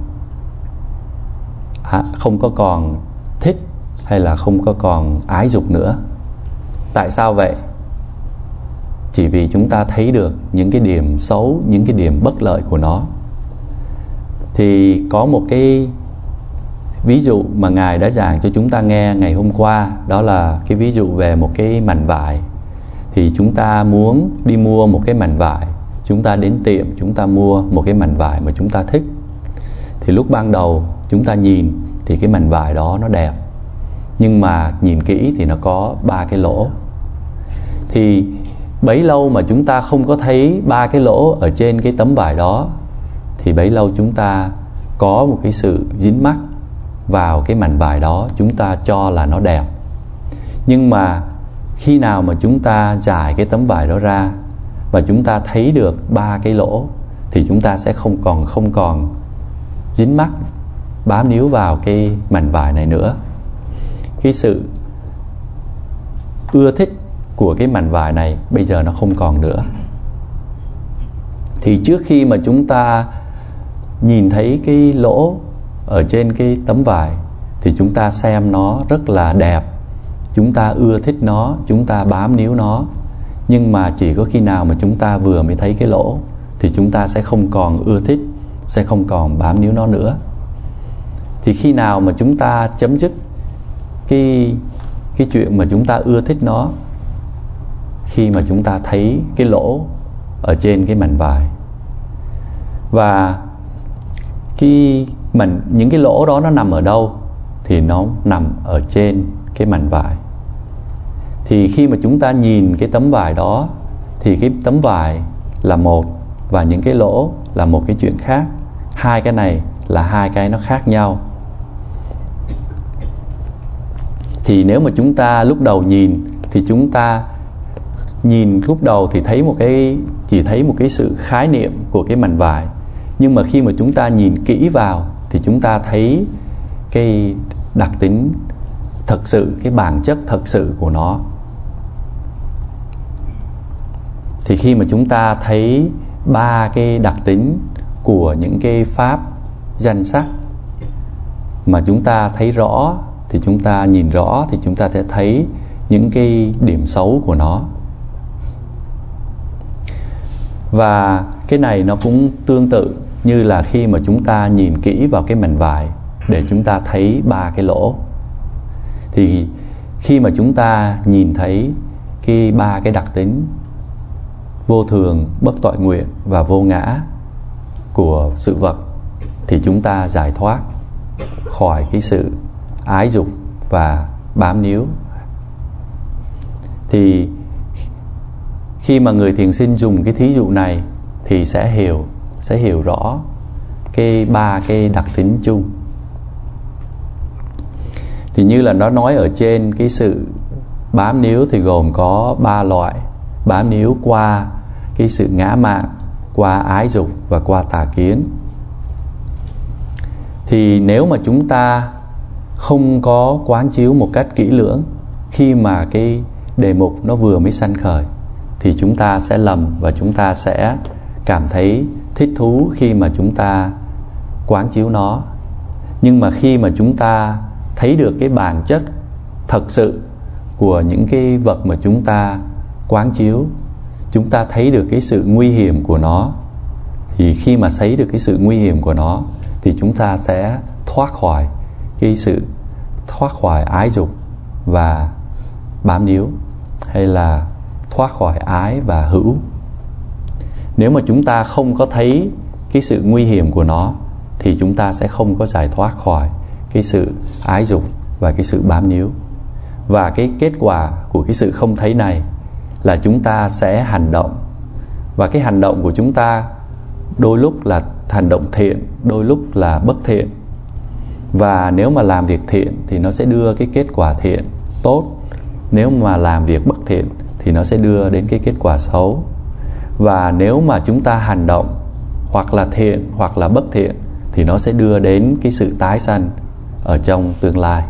A: không có còn thích, hay là không có còn ái dục nữa. Tại sao vậy? Chỉ vì chúng ta thấy được những cái điểm xấu, những cái điểm bất lợi của nó. Thì có một cái ví dụ mà Ngài đã giảng cho chúng ta nghe ngày hôm qua, đó là cái ví dụ về một cái mảnh vải. Thì chúng ta muốn đi mua một cái mảnh vải, chúng ta đến tiệm, chúng ta mua một cái mảnh vải mà chúng ta thích. Thì lúc ban đầu chúng ta nhìn thì cái mảnh vải đó nó đẹp, nhưng mà nhìn kỹ thì nó có ba cái lỗ. Thì bấy lâu mà chúng ta không có thấy ba cái lỗ ở trên cái tấm vải đó, thì bấy lâu chúng ta có một cái sự dính mắc vào cái mảnh vải đó, chúng ta cho là nó đẹp. Nhưng mà khi nào mà chúng ta giải cái tấm vải đó ra và chúng ta thấy được ba cái lỗ thì chúng ta sẽ không còn không còn dính mắc, bám níu vào cái mảnh vải này nữa. Cái sự ưa thích của cái mảnh vải này bây giờ nó không còn nữa. Thì trước khi mà chúng ta nhìn thấy cái lỗ ở trên cái tấm vải thì chúng ta xem nó rất là đẹp, chúng ta ưa thích nó, chúng ta bám níu nó. Nhưng mà chỉ có khi nào mà chúng ta vừa mới thấy cái lỗ thì chúng ta sẽ không còn ưa thích, sẽ không còn bám níu nó nữa. Thì khi nào mà chúng ta chấm dứt cái, cái chuyện mà chúng ta ưa thích nó? Khi mà chúng ta thấy cái lỗ ở trên cái mảnh vải. Và cái mảnh, những cái lỗ đó nó nằm ở đâu? Thì nó nằm ở trên cái mảnh vải. Thì khi mà chúng ta nhìn cái tấm vải đó thì cái tấm vải là một và những cái lỗ là một cái chuyện khác. Hai cái này là hai cái nó khác nhau. Thì nếu mà chúng ta lúc đầu nhìn thì chúng ta nhìn lúc đầu thì thấy một cái chỉ thấy một cái sự khái niệm của cái mảnh vải. Nhưng mà khi mà chúng ta nhìn kỹ vào thì chúng ta thấy cái đặc tính thật sự, cái bản chất thật sự của nó. Thì khi mà chúng ta thấy ba cái đặc tính của những cái pháp danh sắc mà chúng ta thấy rõ, thì chúng ta nhìn rõ thì chúng ta sẽ thấy những cái điểm xấu của nó. Và cái này nó cũng tương tự như là khi mà chúng ta nhìn kỹ vào cái mảnh vải để chúng ta thấy ba cái lỗ. Thì khi mà chúng ta nhìn thấy cái ba cái đặc tính vô thường, bất tội nguyện và vô ngã của sự vật thì chúng ta giải thoát khỏi cái sự ái dục và bám níu. Thì khi mà người thiền sinh dùng cái thí dụ này thì sẽ hiểu sẽ hiểu rõ cái ba cái đặc tính chung. Thì như là nó nói ở trên, cái sự bám níu thì gồm có ba loại: bám níu qua cái sự ngã mạn, qua ái dục và qua tà kiến. Thì nếu mà chúng ta không có quán chiếu một cách kỹ lưỡng khi mà cái đề mục nó vừa mới sanh khởi thì chúng ta sẽ lầm và chúng ta sẽ cảm thấy thích thú khi mà chúng ta quán chiếu nó. Nhưng mà khi mà chúng ta thấy được cái bản chất thật sự của những cái vật mà chúng ta quán chiếu, chúng ta thấy được cái sự nguy hiểm của nó. Thì khi mà thấy được cái sự nguy hiểm của nó thì chúng ta sẽ thoát khỏi cái sự thoát khỏi ái dục và bám níu, hay là thoát khỏi ái và hữu. Nếu mà chúng ta không có thấy cái sự nguy hiểm của nó thì chúng ta sẽ không có giải thoát khỏi cái sự ái dục và cái sự bám níu. Và cái kết quả của cái sự không thấy này là chúng ta sẽ hành động. Và cái hành động của chúng ta đôi lúc là hành động thiện, đôi lúc là bất thiện. Và nếu mà làm việc thiện thì nó sẽ đưa cái kết quả thiện tốt. Nếu mà làm việc bất thiện thì nó sẽ đưa đến cái kết quả xấu. Và nếu mà chúng ta hành động hoặc là thiện hoặc là bất thiện thì nó sẽ đưa đến cái sự tái sanh ở trong tương lai.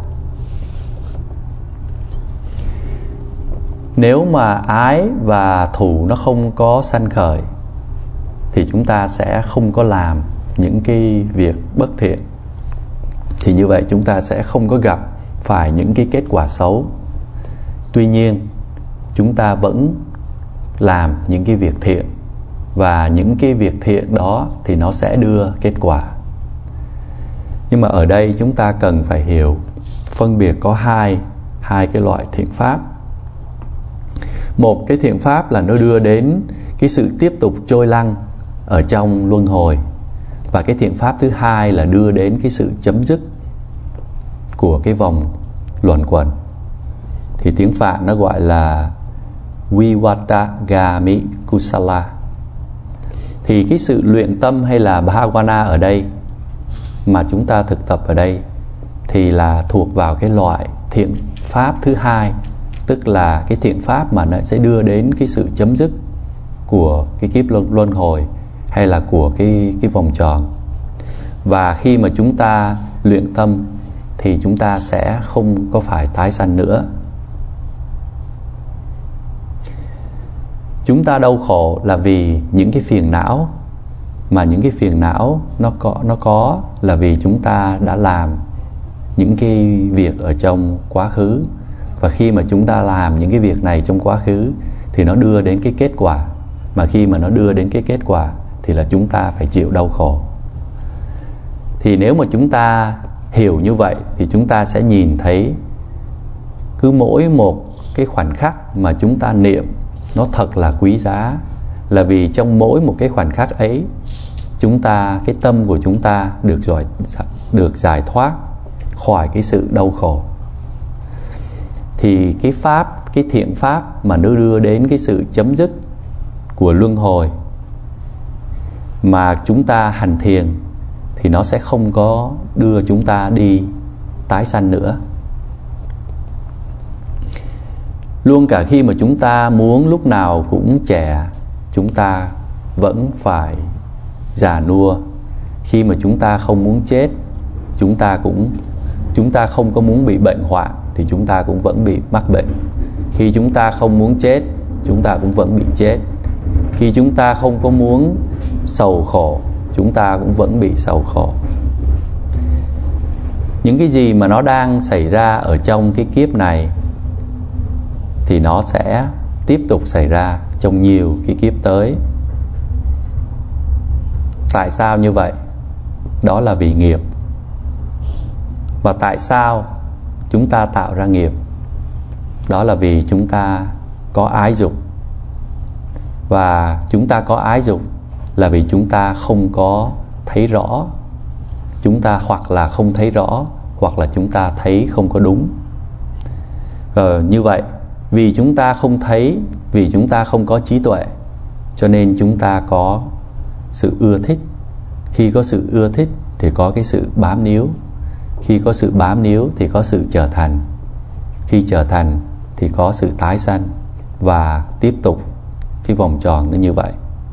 A: Nếu mà ái và thù nó không có sanh khởi thì chúng ta sẽ không có làm những cái việc bất thiện. Thì như vậy chúng ta sẽ không có gặp phải những cái kết quả xấu. Tuy nhiên chúng ta vẫn làm những cái việc thiện, và những cái việc thiện đó thì nó sẽ đưa kết quả. Nhưng mà ở đây chúng ta cần phải hiểu phân biệt có hai hai cái loại thiện pháp. Một cái thiện pháp là nó đưa đến cái sự tiếp tục trôi lăn ở trong luân hồi. Và cái thiện pháp thứ hai là đưa đến cái sự chấm dứt của cái vòng luẩn quẩn. Thì tiếng Phạn nó gọi là Vivattagami Kusala. Thì cái sự luyện tâm hay là Bhavana ở đây mà chúng ta thực tập ở đây thì là thuộc vào cái loại thiện pháp thứ hai, tức là cái thiện pháp mà nó sẽ đưa đến cái sự chấm dứt của cái kiếp luân, luân hồi hay là của cái, cái vòng tròn. Và khi mà chúng ta luyện tâm thì chúng ta sẽ không có phải tái sanh nữa. Chúng ta đau khổ là vì những cái phiền não, mà những cái phiền não nó có, nó có là vì chúng ta đã làm những cái việc ở trong quá khứ. Và khi mà chúng ta làm những cái việc này trong quá khứ thì nó đưa đến cái kết quả. Mà khi mà nó đưa đến cái kết quả thì là chúng ta phải chịu đau khổ. Thì nếu mà chúng ta hiểu như vậy thì chúng ta sẽ nhìn thấy cứ mỗi một cái khoảnh khắc mà chúng ta niệm nó thật là quý giá. Là vì trong mỗi một cái khoảnh khắc ấy, chúng ta, cái tâm của chúng ta được giải, được giải thoát khỏi cái sự đau khổ. Thì cái pháp, cái thiện pháp mà nó đưa đến cái sự chấm dứt của luân hồi mà chúng ta hành thiền thì nó sẽ không có đưa chúng ta đi tái sanh nữa. Luôn cả khi mà chúng ta muốn lúc nào cũng trẻ, chúng ta vẫn phải già nua. Khi mà chúng ta không muốn chết, chúng ta cũng chúng ta không có muốn bị bệnh hoạn thì chúng ta cũng vẫn bị mắc bệnh. Khi chúng ta không muốn chết, chúng ta cũng vẫn bị chết. Khi chúng ta không có muốn sầu khổ, chúng ta cũng vẫn bị sầu khổ. Những cái gì mà nó đang xảy ra ở trong cái kiếp này thì nó sẽ tiếp tục xảy ra trong nhiều cái kiếp tới. Tại sao như vậy? Đó là vì nghiệp. Và tại sao chúng ta tạo ra nghiệp? Đó là vì chúng ta có ái dục. Và chúng ta có ái dục là vì chúng ta không có thấy rõ. Chúng ta hoặc là không thấy rõ, hoặc là chúng ta thấy không có đúng. Và như vậy, vì chúng ta không thấy, vì chúng ta không có trí tuệ, cho nên chúng ta có sự ưa thích. Khi có sự ưa thích thì có cái sự bám níu. Khi có sự bám níu thì có sự trở thành. Khi trở thành thì có sự tái sanh. Và tiếp tục cái vòng tròn nó như vậy.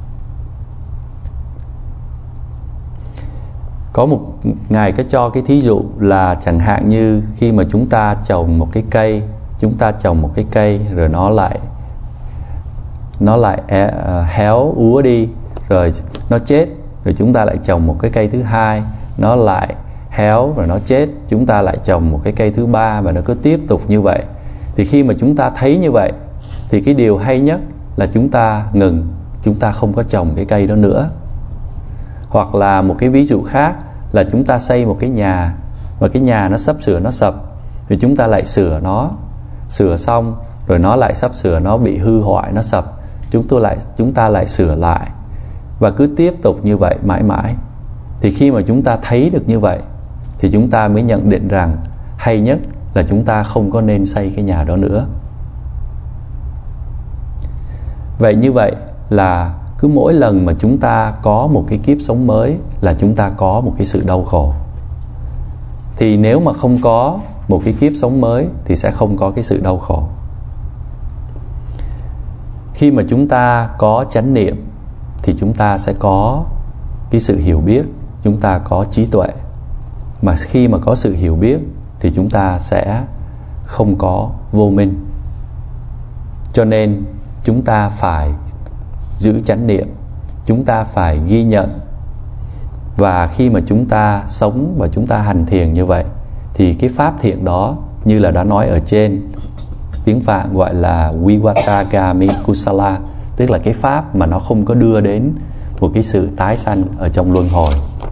A: Có một Ngài có cho cái thí dụ là chẳng hạn như khi mà chúng ta trồng một cái cây, chúng ta trồng một cái cây rồi nó lại nó lại héo úa đi, rồi nó chết, rồi chúng ta lại trồng một cái cây thứ hai, nó lại héo rồi nó chết, chúng ta lại trồng một cái cây thứ ba, và nó cứ tiếp tục như vậy. Thì khi mà chúng ta thấy như vậy thì cái điều hay nhất là chúng ta ngừng, chúng ta không có trồng cái cây đó nữa. Hoặc là một cái ví dụ khác là chúng ta xây một cái nhà và cái nhà nó sắp sửa nó sập, thì chúng ta lại sửa nó, sửa xong rồi nó lại sắp sửa nó bị hư hoại, nó sập, chúng tôi lại chúng ta lại sửa lại, và cứ tiếp tục như vậy mãi mãi. Thì khi mà chúng ta thấy được như vậy thì chúng ta mới nhận định rằng hay nhất là chúng ta không có nên xây cái nhà đó nữa. Vậy như vậy là cứ mỗi lần mà chúng ta có một cái kiếp sống mới là chúng ta có một cái sự đau khổ. Thì nếu mà không có một cái kiếp sống mới thì sẽ không có cái sự đau khổ. Khi mà chúng ta có chánh niệm thì chúng ta sẽ có cái sự hiểu biết, chúng ta có trí tuệ. Mà khi mà có sự hiểu biết thì chúng ta sẽ không có vô minh. Cho nên chúng ta phải giữ chánh niệm, chúng ta phải ghi nhận. Và khi mà chúng ta sống và chúng ta hành thiền như vậy thì cái pháp thiện đó, như là đã nói ở trên, tiếng Phạn gọi là Vivattagami Kusala, tức là cái pháp mà nó không có đưa đến một cái sự tái sanh ở trong luân hồi.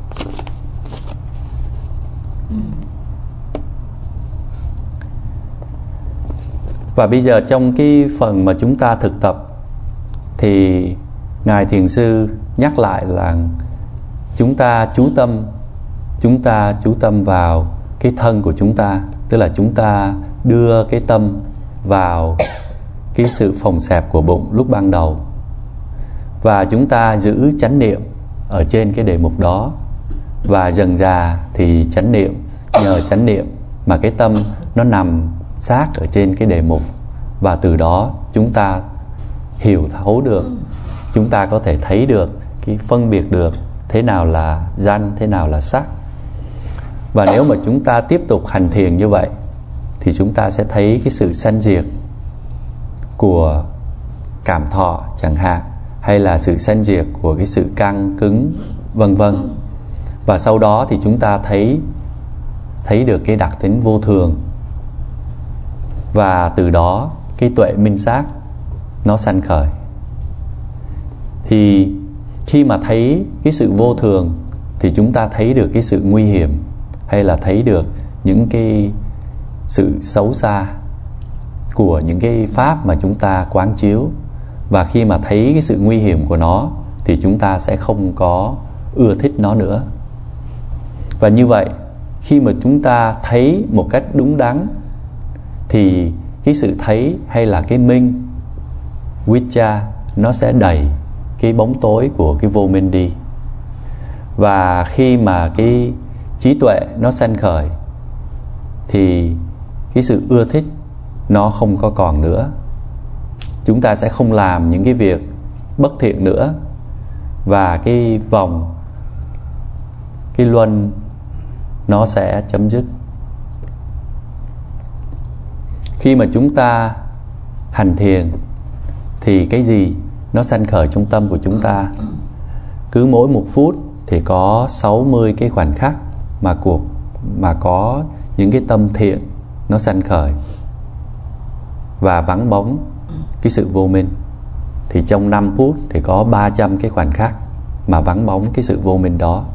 A: Và bây giờ trong cái phần mà chúng ta thực tập thì Ngài Thiền Sư nhắc lại là chúng ta chú tâm, chúng ta chú tâm vào cái thân của chúng ta, tức là chúng ta đưa cái tâm vào cái sự phồng xẹp của bụng lúc ban đầu, và chúng ta giữ chánh niệm ở trên cái đề mục đó. Và dần dà thì chánh niệm, nhờ chánh niệm mà cái tâm nó nằm sát ở trên cái đề mục, và từ đó chúng ta hiểu thấu được, chúng ta có thể thấy được, cái phân biệt được thế nào là danh, thế nào là sắc. Và nếu mà chúng ta tiếp tục hành thiền như vậy thì chúng ta sẽ thấy cái sự sanh diệt của cảm thọ chẳng hạn, hay là sự sanh diệt của cái sự căng cứng vân vân. Và sau đó thì chúng ta thấy thấy được cái đặc tính vô thường, và từ đó cái tuệ minh sát nó sanh khởi. Thì khi mà thấy cái sự vô thường thì chúng ta thấy được cái sự nguy hiểm, hay là thấy được những cái sự xấu xa của những cái pháp mà chúng ta quán chiếu. Và khi mà thấy cái sự nguy hiểm của nó thì chúng ta sẽ không có ưa thích nó nữa. Và như vậy, khi mà chúng ta thấy một cách đúng đắn thì cái sự thấy hay là cái minh, Vicca, nó sẽ đẩy cái bóng tối của cái vô minh đi. Và khi mà cái trí tuệ nó sanh khởi thì cái sự ưa thích nó không có còn nữa. Chúng ta sẽ không làm những cái việc bất thiện nữa, và cái vòng, cái luân nó sẽ chấm dứt. Khi mà chúng ta hành thiền thì cái gì nó sanh khởi trong tâm của chúng ta? Cứ mỗi một phút thì có sáu mươi cái khoảnh khắc mà cuộc mà có những cái tâm thiện nó sanh khởi và vắng bóng cái sự vô minh. Thì trong năm phút thì có ba trăm cái khoảnh khắc mà vắng bóng cái sự vô minh đó.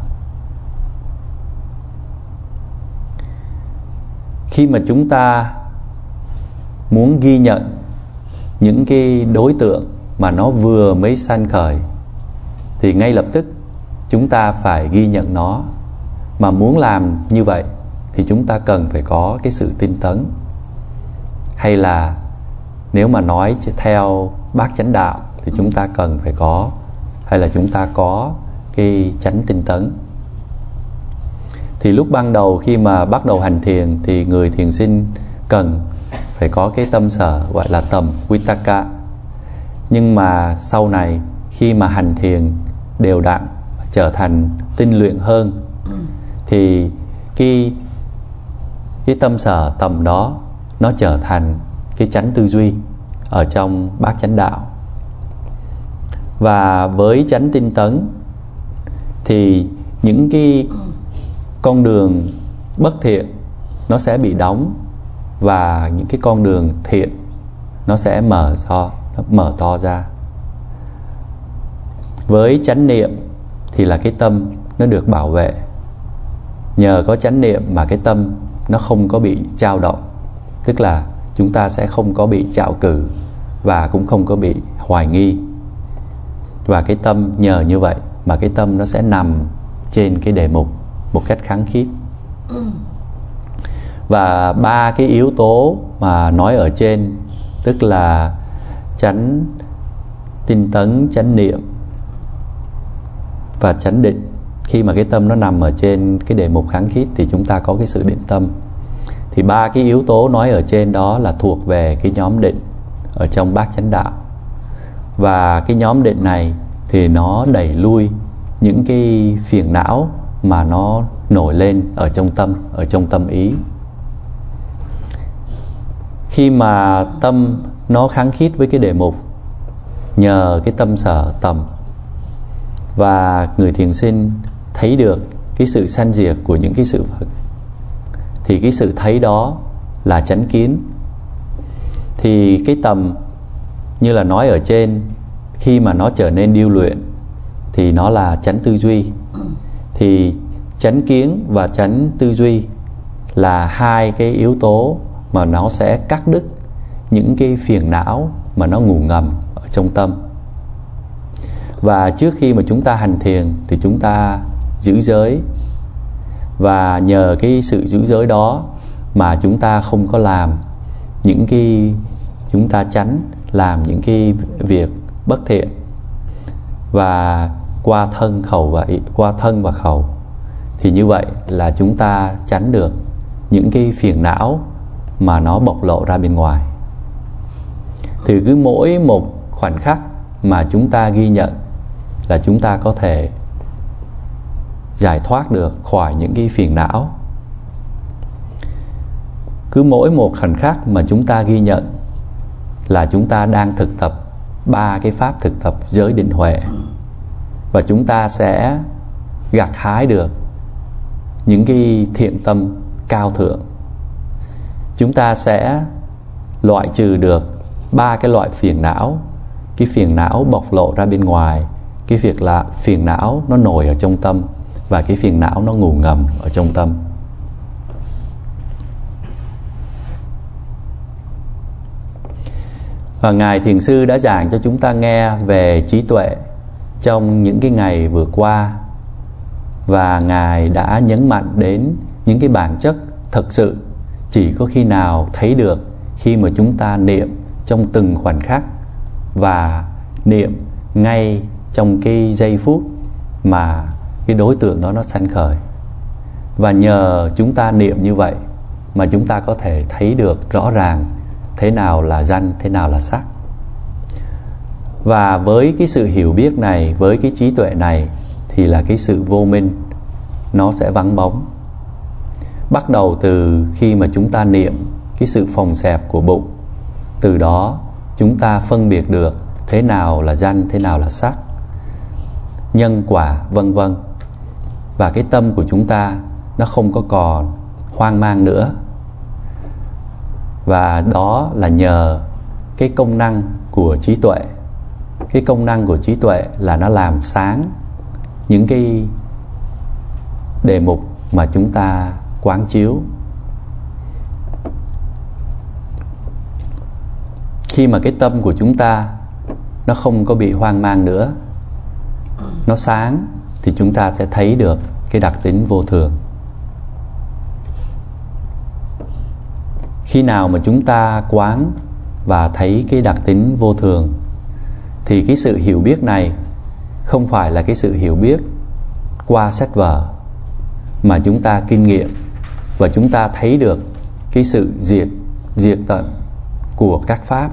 A: Khi mà chúng ta muốn ghi nhận những cái đối tượng mà nó vừa mới sanh khởi thì ngay lập tức chúng ta phải ghi nhận nó. Mà muốn làm như vậy thì chúng ta cần phải có cái sự tinh tấn, hay là nếu mà nói theo bát chánh đạo thì chúng ta cần phải có, hay là chúng ta có cái chánh tinh tấn. Thì lúc ban đầu khi mà bắt đầu hành thiền thì người thiền sinh cần phải có cái tâm sở gọi là tầm Vittaka. Nhưng mà sau này khi mà hành thiền đều đặn, trở thành tinh luyện hơn thì cái cái tâm sở tầm đó nó trở thành cái chánh tư duy ở trong bát chánh đạo. Và với chánh tinh tấn thì những cái con đường bất thiện nó sẽ bị đóng, và những cái con đường thiện nó sẽ mở to, nó mở to ra. Với chánh niệm thì là cái tâm nó được bảo vệ. Nhờ có chánh niệm mà cái tâm nó không có bị dao động, tức là chúng ta sẽ không có bị trạo cử và cũng không có bị hoài nghi. Và cái tâm nhờ như vậy mà cái tâm nó sẽ nằm trên cái đề mục một cách khăng khít. Và ba cái yếu tố mà nói ở trên, tức là chánh tinh tấn, chánh niệm và chánh định, khi mà cái tâm nó nằm ở trên cái đề mục kháng khít thì chúng ta có cái sự định tâm. Thì ba cái yếu tố nói ở trên đó là thuộc về cái nhóm định ở trong bát chánh đạo. Và cái nhóm định này thì nó đẩy lui những cái phiền não mà nó nổi lên ở trong tâm, ở trong tâm ý. Khi mà tâm nó kháng khít với cái đề mục, nhờ cái tâm sở tầm, và người thiền sinh thấy được cái sự sanh diệt của những cái sự vật, thì cái sự thấy đó là chánh kiến. Thì cái tầm như là nói ở trên, khi mà nó trở nên điêu luyện thì nó là chánh tư duy. Thì chánh kiến và chánh tư duy là hai cái yếu tố mà nó sẽ cắt đứt những cái phiền não mà nó ngủ ngầm ở trong tâm. Và trước khi mà chúng ta hành thiền thì chúng ta giữ giới, và nhờ cái sự giữ giới đó mà chúng ta không có làm những cái, chúng ta tránh làm những cái việc bất thiện, và qua thân khẩu và qua thân và khẩu, thì như vậy là chúng ta tránh được những cái phiền não mà nó bộc lộ ra bên ngoài. Thì cứ mỗi một khoảnh khắc mà chúng ta ghi nhận là chúng ta có thể giải thoát được khỏi những cái phiền não. Cứ mỗi một khoảnh khắc mà chúng ta ghi nhận là chúng ta đang thực tập ba cái pháp thực tập giới định huệ, và chúng ta sẽ gặt hái được những cái thiện tâm cao thượng. Chúng ta sẽ loại trừ được ba cái loại phiền não. Cái phiền não bộc lộ ra bên ngoài, cái việc là phiền não nó nổi ở trong tâm, và cái phiền não nó ngủ ngầm ở trong tâm. Và Ngài Thiền Sư đã giảng cho chúng ta nghe về trí tuệ trong những cái ngày vừa qua, và Ngài đã nhấn mạnh đến những cái bản chất thực sự chỉ có khi nào thấy được khi mà chúng ta niệm trong từng khoảnh khắc, và niệm ngay trong cái giây phút mà cái đối tượng đó nó sanh khởi. Và nhờ chúng ta niệm như vậy mà chúng ta có thể thấy được rõ ràng thế nào là danh, thế nào là sắc. Và với cái sự hiểu biết này, với cái trí tuệ này, thì là cái sự vô minh nó sẽ vắng bóng. Bắt đầu từ khi mà chúng ta niệm cái sự phồng xẹp của bụng, từ đó chúng ta phân biệt được thế nào là danh, thế nào là sắc, nhân quả, vân vân. Và cái tâm của chúng ta nó không có còn hoang mang nữa. Và đó là nhờ cái công năng của trí tuệ. Cái công năng của trí tuệ là nó làm sáng những cái đề mục mà chúng ta quán chiếu. Khi mà cái tâm của chúng ta nó không có bị hoang mang nữa, nó sáng, thì chúng ta sẽ thấy được cái đặc tính vô thường. Khi nào mà chúng ta quán và thấy cái đặc tính vô thường, thì cái sự hiểu biết này không phải là cái sự hiểu biết qua sách vở, mà chúng ta kinh nghiệm và chúng ta thấy được cái sự diệt, diệt tận của các pháp.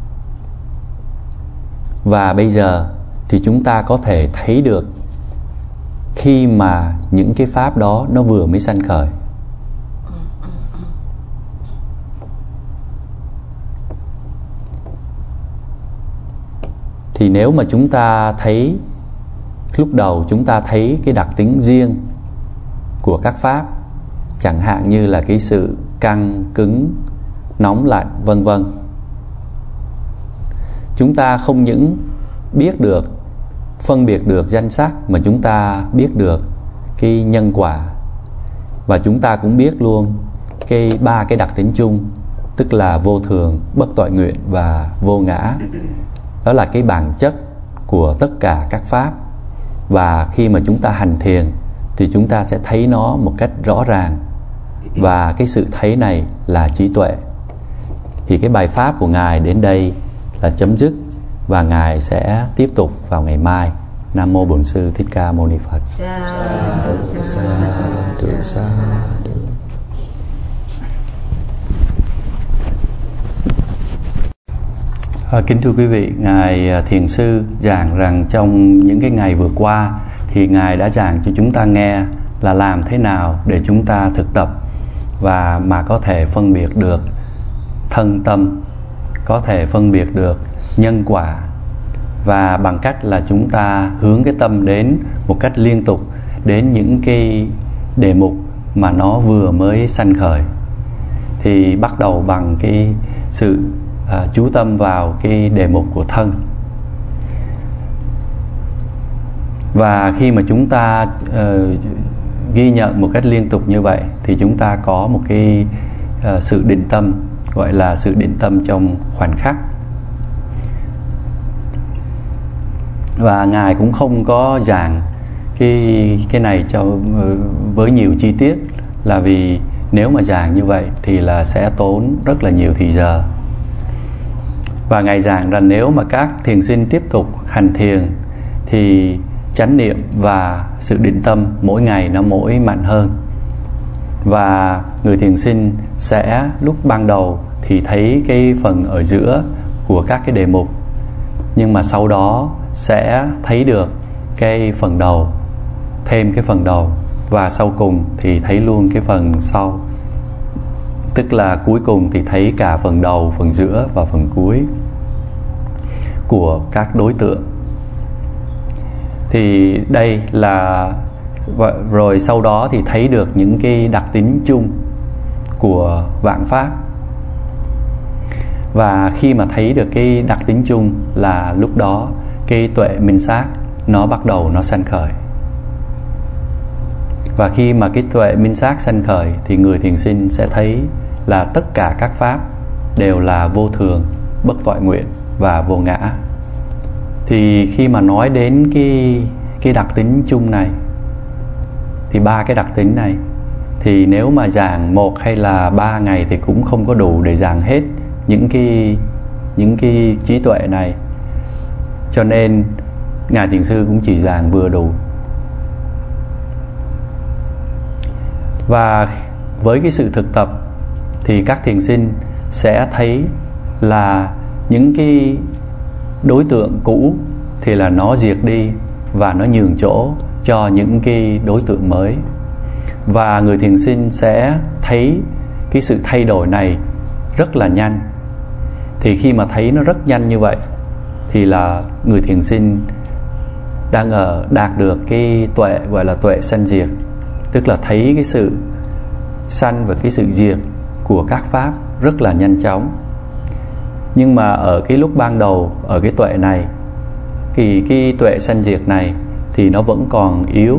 A: Và bây giờ thì chúng ta có thể thấy được khi mà những cái pháp đó nó vừa mới sanh khởi. Thì nếu mà chúng ta thấy, lúc đầu chúng ta thấy cái đặc tính riêng của các pháp, chẳng hạn như là cái sự căng, cứng, nóng lạnh, vân vân. Chúng ta không những biết được, phân biệt được danh sắc, mà chúng ta biết được cái nhân quả, và chúng ta cũng biết luôn cái ba cái đặc tính chung, tức là vô thường, bất toại nguyện và vô ngã. Đó là cái bản chất của tất cả các pháp. Và khi mà chúng ta hành thiền thì chúng ta sẽ thấy nó một cách rõ ràng, và cái sự thấy này là trí tuệ. Thì cái bài pháp của Ngài đến đây là chấm dứt, và Ngài sẽ tiếp tục vào ngày mai. Nam mô Bổn Sư Thích Ca Mâu Ni Phật. À, kính thưa quý vị, Ngài Thiền Sư giảng rằng trong những cái ngày vừa qua thì Ngài đã giảng cho chúng ta nghe là làm thế nào để chúng ta thực tập và mà có thể phân biệt được thân tâm, có thể phân biệt được nhân quả, và bằng cách là chúng ta hướng cái tâm đến một cách liên tục đến những cái đề mục mà nó vừa mới sanh khởi. Thì bắt đầu bằng cái sự à, chú tâm vào cái đề mục của thân. Và khi mà chúng ta uh, ghi nhận một cách liên tục như vậy thì chúng ta có một cái uh, sự định tâm, gọi là sự định tâm trong khoảnh khắc. Và Ngài cũng không có giảng cái cái này cho với nhiều chi tiết, là vì nếu mà giảng như vậy thì là sẽ tốn rất là nhiều thời giờ. Và Ngài giảng rằng nếu mà các thiền sinh tiếp tục hành thiền thì chánh niệm và sự định tâm mỗi ngày nó mỗi mạnh hơn. Và người thiền sinh sẽ lúc ban đầu thì thấy cái phần ở giữa của các cái đề mục, nhưng mà sau đó sẽ thấy được cái phần đầu, thêm cái phần đầu, và sau cùng thì thấy luôn cái phần sau. Tức là cuối cùng thì thấy cả phần đầu, phần giữa và phần cuối của các đối tượng. Thì đây là, rồi sau đó thì thấy được những cái đặc tính chung của vạn pháp. Và khi mà thấy được cái đặc tính chung là lúc đó cái tuệ minh sát nó bắt đầu nó sanh khởi. Và khi mà cái tuệ minh sát sanh khởi thì người thiền sinh sẽ thấy là tất cả các pháp đều là vô thường, bất toại nguyện và vô ngã. Thì khi mà nói đến cái, cái đặc tính chung này, thì ba cái đặc tính này thì nếu mà giảng một hay là ba ngày thì cũng không có đủ để giảng hết những cái, những cái trí tuệ này. Cho nên Ngài Thiền Sư cũng chỉ giảng vừa đủ. Và với cái sự thực tập thì các thiền sinh sẽ thấy là những cái đối tượng cũ thì là nó diệt đi và nó nhường chỗ cho những cái đối tượng mới. Và người thiền sinh sẽ thấy cái sự thay đổi này rất là nhanh. Thì khi mà thấy nó rất nhanh như vậy thì là người thiền sinh đang ở đạt được cái tuệ gọi là tuệ sanh diệt, tức là thấy cái sự sanh và cái sự diệt của các pháp rất là nhanh chóng. Nhưng mà ở cái lúc ban đầu, ở cái tuệ này, thì cái tuệ sanh diệt này thì nó vẫn còn yếu.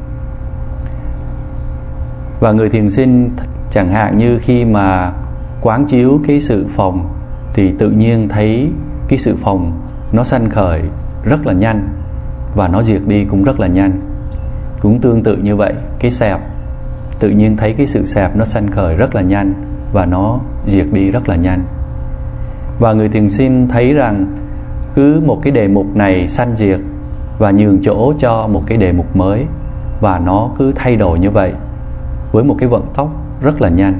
A: Và người thiền sinh chẳng hạn như khi mà quán chiếu cái sự phòng thì tự nhiên thấy cái sự phòng nó sanh khởi rất là nhanh và nó diệt đi cũng rất là nhanh. Cũng tương tự như vậy, cái sẹp, tự nhiên thấy cái sự sẹp nó sanh khởi rất là nhanh và nó diệt đi rất là nhanh. Và người thiền sinh thấy rằng cứ một cái đề mục này sanh diệt và nhường chỗ cho một cái đề mục mới, và nó cứ thay đổi như vậy với một cái vận tốc rất là nhanh.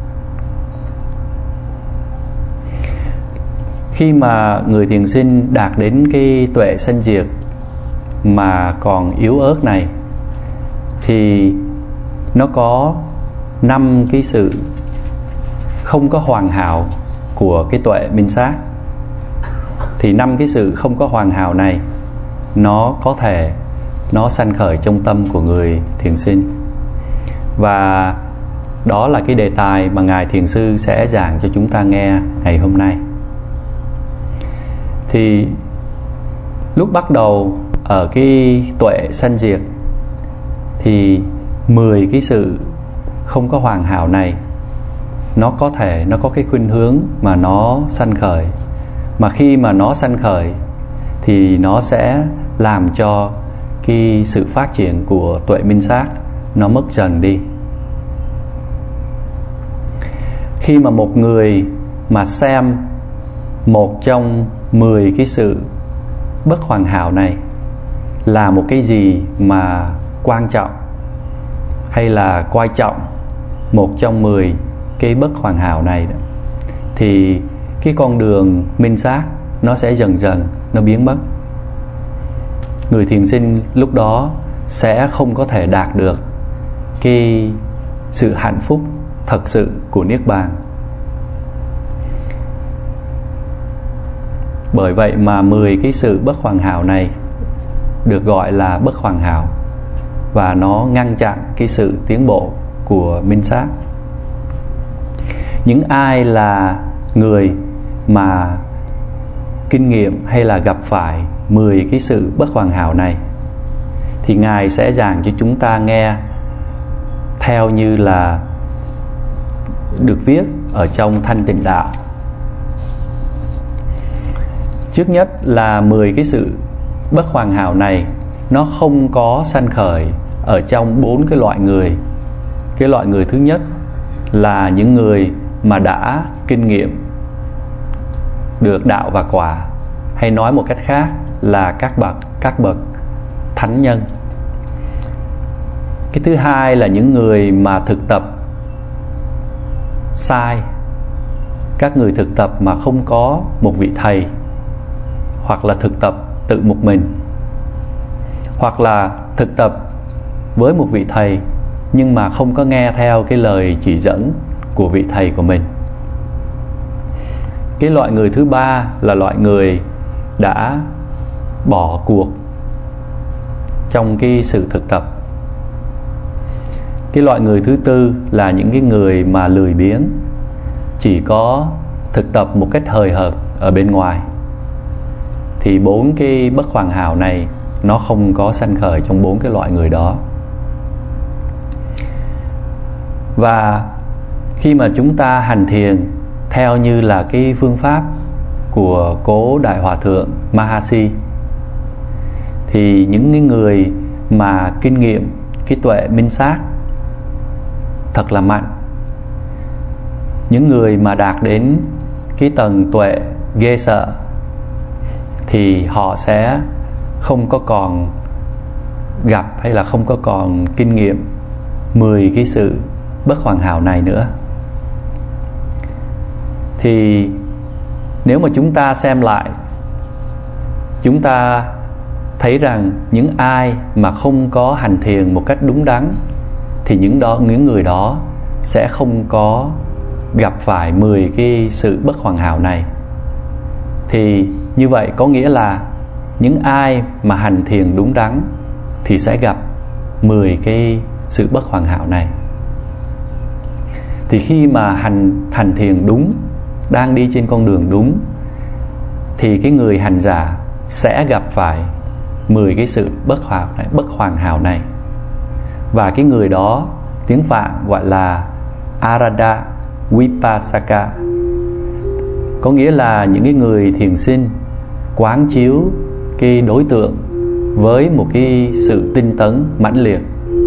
A: Khi mà người thiền sinh đạt đến cái tuệ sanh diệt mà còn yếu ớt này thì nó có năm cái sự không có hoàn hảo của cái tuệ minh sát. Thì năm cái sự không có hoàn hảo này nó có thể nó sanh khởi trong tâm của người thiền sinh. Và đó là cái đề tài mà Ngài Thiền Sư sẽ giảng cho chúng ta nghe ngày hôm nay. Thì lúc bắt đầu ở cái tuệ sanh diệt thì mười cái sự không có hoàn hảo này nó có thể nó có cái khuynh hướng mà nó sanh khởi, mà khi mà nó sanh khởi thì nó sẽ làm cho cái sự phát triển của tuệ minh sát nó mất dần đi. Khi mà một người mà xem một trong mười cái sự bất hoàn hảo này là một cái gì mà quan trọng, hay là coi trọng một trong mười cái bất hoàn hảo này, thì cái con đường minh sát nó sẽ dần dần nó biến mất. Người thiền sinh lúc đó sẽ không có thể đạt được cái sự hạnh phúc thật sự của Niết Bàn. Bởi vậy mà mười cái sự bất hoàn hảo này được gọi là bất hoàn hảo, và nó ngăn chặn cái sự tiến bộ của minh sát. Những ai là người mà kinh nghiệm hay là gặp phải mười cái sự bất hoàn hảo này thì Ngài sẽ giảng cho chúng ta nghe theo như là được viết ở trong Thanh Tịnh Đạo. Trước nhất là mười cái sự bất hoàn hảo này nó không có sanh khởi ở trong bốn cái loại người. Cái loại người thứ nhất là những người mà đã kinh nghiệm được đạo và quả, hay nói một cách khác là các bậc các bậc thánh nhân. Cái thứ hai là những người mà thực tập sai, các người thực tập mà không có một vị thầy, hoặc là thực tập tự một mình, hoặc là thực tập với một vị thầy nhưng mà không có nghe theo cái lời chỉ dẫn của vị thầy của mình. Cái loại người thứ ba là loại người đã bỏ cuộc trong cái sự thực tập. Cái loại người thứ tư là những cái người mà lười biếng, chỉ có thực tập một cách hời hợt ở bên ngoài. Thì bốn cái bất hoàn hảo này nó không có sanh khởi trong bốn cái loại người đó. Và khi mà chúng ta hành thiền theo như là cái phương pháp của cố Đại Hòa Thượng Mahasi, thì những cái người mà kinh nghiệm cái tuệ minh sát thật là mạnh, những người mà đạt đến cái tầng tuệ ghê sợ, thì họ sẽ không có còn gặp hay là không có còn kinh nghiệm mười cái sự bất hoàn hảo này nữa. Thì nếu mà chúng ta xem lại, chúng ta thấy rằng những ai mà không có hành thiền một cách đúng đắn thì những đó những người đó sẽ không có gặp phải mười cái sự bất hoàn hảo này. Thì như vậy có nghĩa là những ai mà hành thiền đúng đắn thì sẽ gặp mười cái sự bất hoàn hảo này. Thì khi mà hành hành thiền đúng, đang đi trên con đường đúng, thì cái người hành giả sẽ gặp phải mười cái sự bất hoàn này, bất hoàn hảo này. Và cái người đó tiếng Phạn gọi là Arada Vipasaka, có nghĩa là những cái người thiền sinh quán chiếu cái đối tượng với một cái sự tinh tấn mãnh liệt.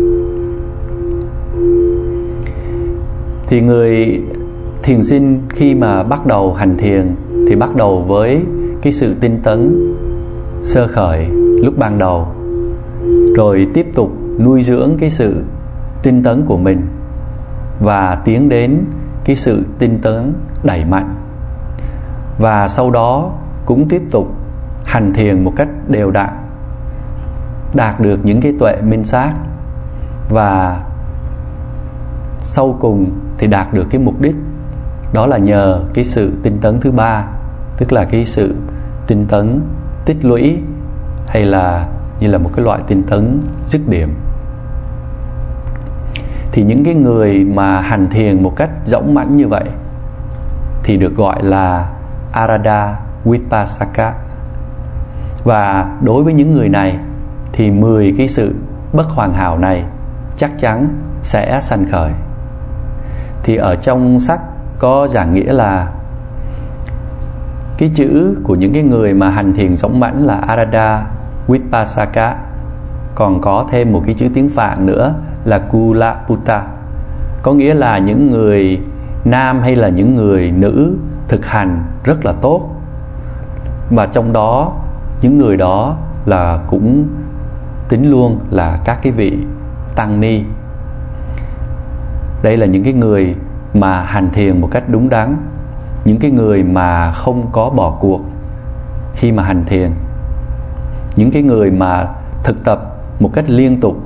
A: Thì người thiền sinh khi mà bắt đầu hành thiền thì bắt đầu với cái sự tinh tấn sơ khởi lúc ban đầu, rồi tiếp tục nuôi dưỡng cái sự tinh tấn của mình và tiến đến cái sự tinh tấn đẩy mạnh, và sau đó cũng tiếp tục hành thiền một cách đều đặn, đạt được những cái tuệ minh sát, và sau cùng thì đạt được cái mục đích, đó là nhờ cái sự tinh tấn thứ ba, tức là cái sự tinh tấn tích lũy, hay là như là một cái loại tinh tấn dứt điểm. Thì những cái người mà hành thiền một cách dõng mãnh như vậy thì được gọi là Arada Vipassaka. Và đối với những người này thì mười cái sự bất hoàn hảo này chắc chắn sẽ sanh khởi. Thì ở trong sách có giảng nghĩa là cái chữ của những cái người mà hành thiền dõng mãnh là Arada Vipassaka, còn có thêm một cái chữ tiếng Phạn nữa là Kulaputta, có nghĩa là những người nam hay là những người nữ thực hành rất là tốt. Và trong đó những người đó là cũng tính luôn là các cái vị tăng ni. Đây là những cái người mà hành thiền một cách đúng đắn, những cái người mà không có bỏ cuộc khi mà hành thiền, những cái người mà thực tập một cách liên tục.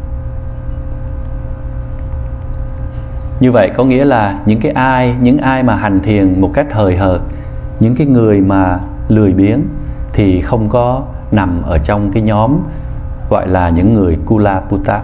A: Như vậy có nghĩa là những cái ai, những ai mà hành thiền một cách hời hợt, những cái người mà lười biếng thì không có nằm ở trong cái nhóm gọi là những người Kulaputta.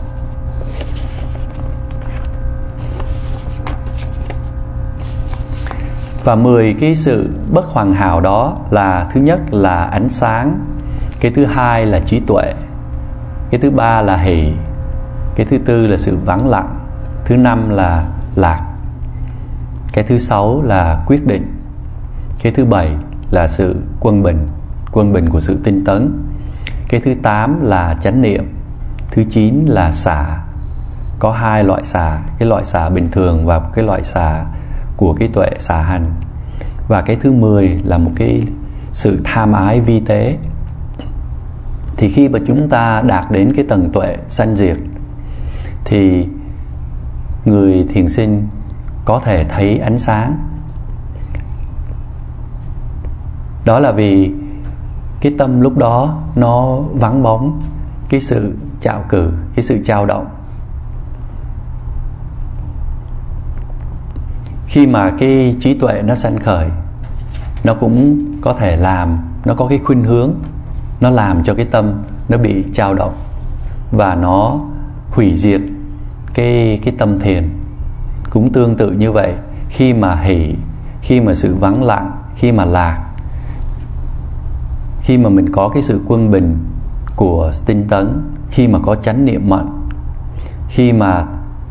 A: Và mười cái sự bất hoàn hảo đó là: thứ nhất là ánh sáng, cái thứ hai là trí tuệ, cái thứ ba là hỷ, cái thứ tư là sự vắng lặng, thứ năm là lạc, cái thứ sáu là quyết định, cái thứ bảy là sự quân bình, quân bình của sự tinh tấn, cái thứ tám là chánh niệm, thứ chín là xả. Có hai loại xả, cái loại xả bình thường và cái loại xả của cái tuệ xả hành. Và cái thứ mười là một cái sự tham ái vi tế. Thì khi mà chúng ta đạt đến cái tầng tuệ sanh diệt thì người thiền sinh có thể thấy ánh sáng. Đó là vì cái tâm lúc đó nó vắng bóng cái sự trạo cử, cái sự trao động. Khi mà cái trí tuệ nó sanh khởi, nó cũng có thể làm, nó có cái khuynh hướng, nó làm cho cái tâm nó bị trao động và nó hủy diệt cái, cái tâm thiền. Cũng tương tự như vậy, khi mà hỷ, khi mà sự vắng lặng, khi mà lạc, khi mà mình có cái sự quân bình của tinh tấn, khi mà có chánh niệm mạnh, khi mà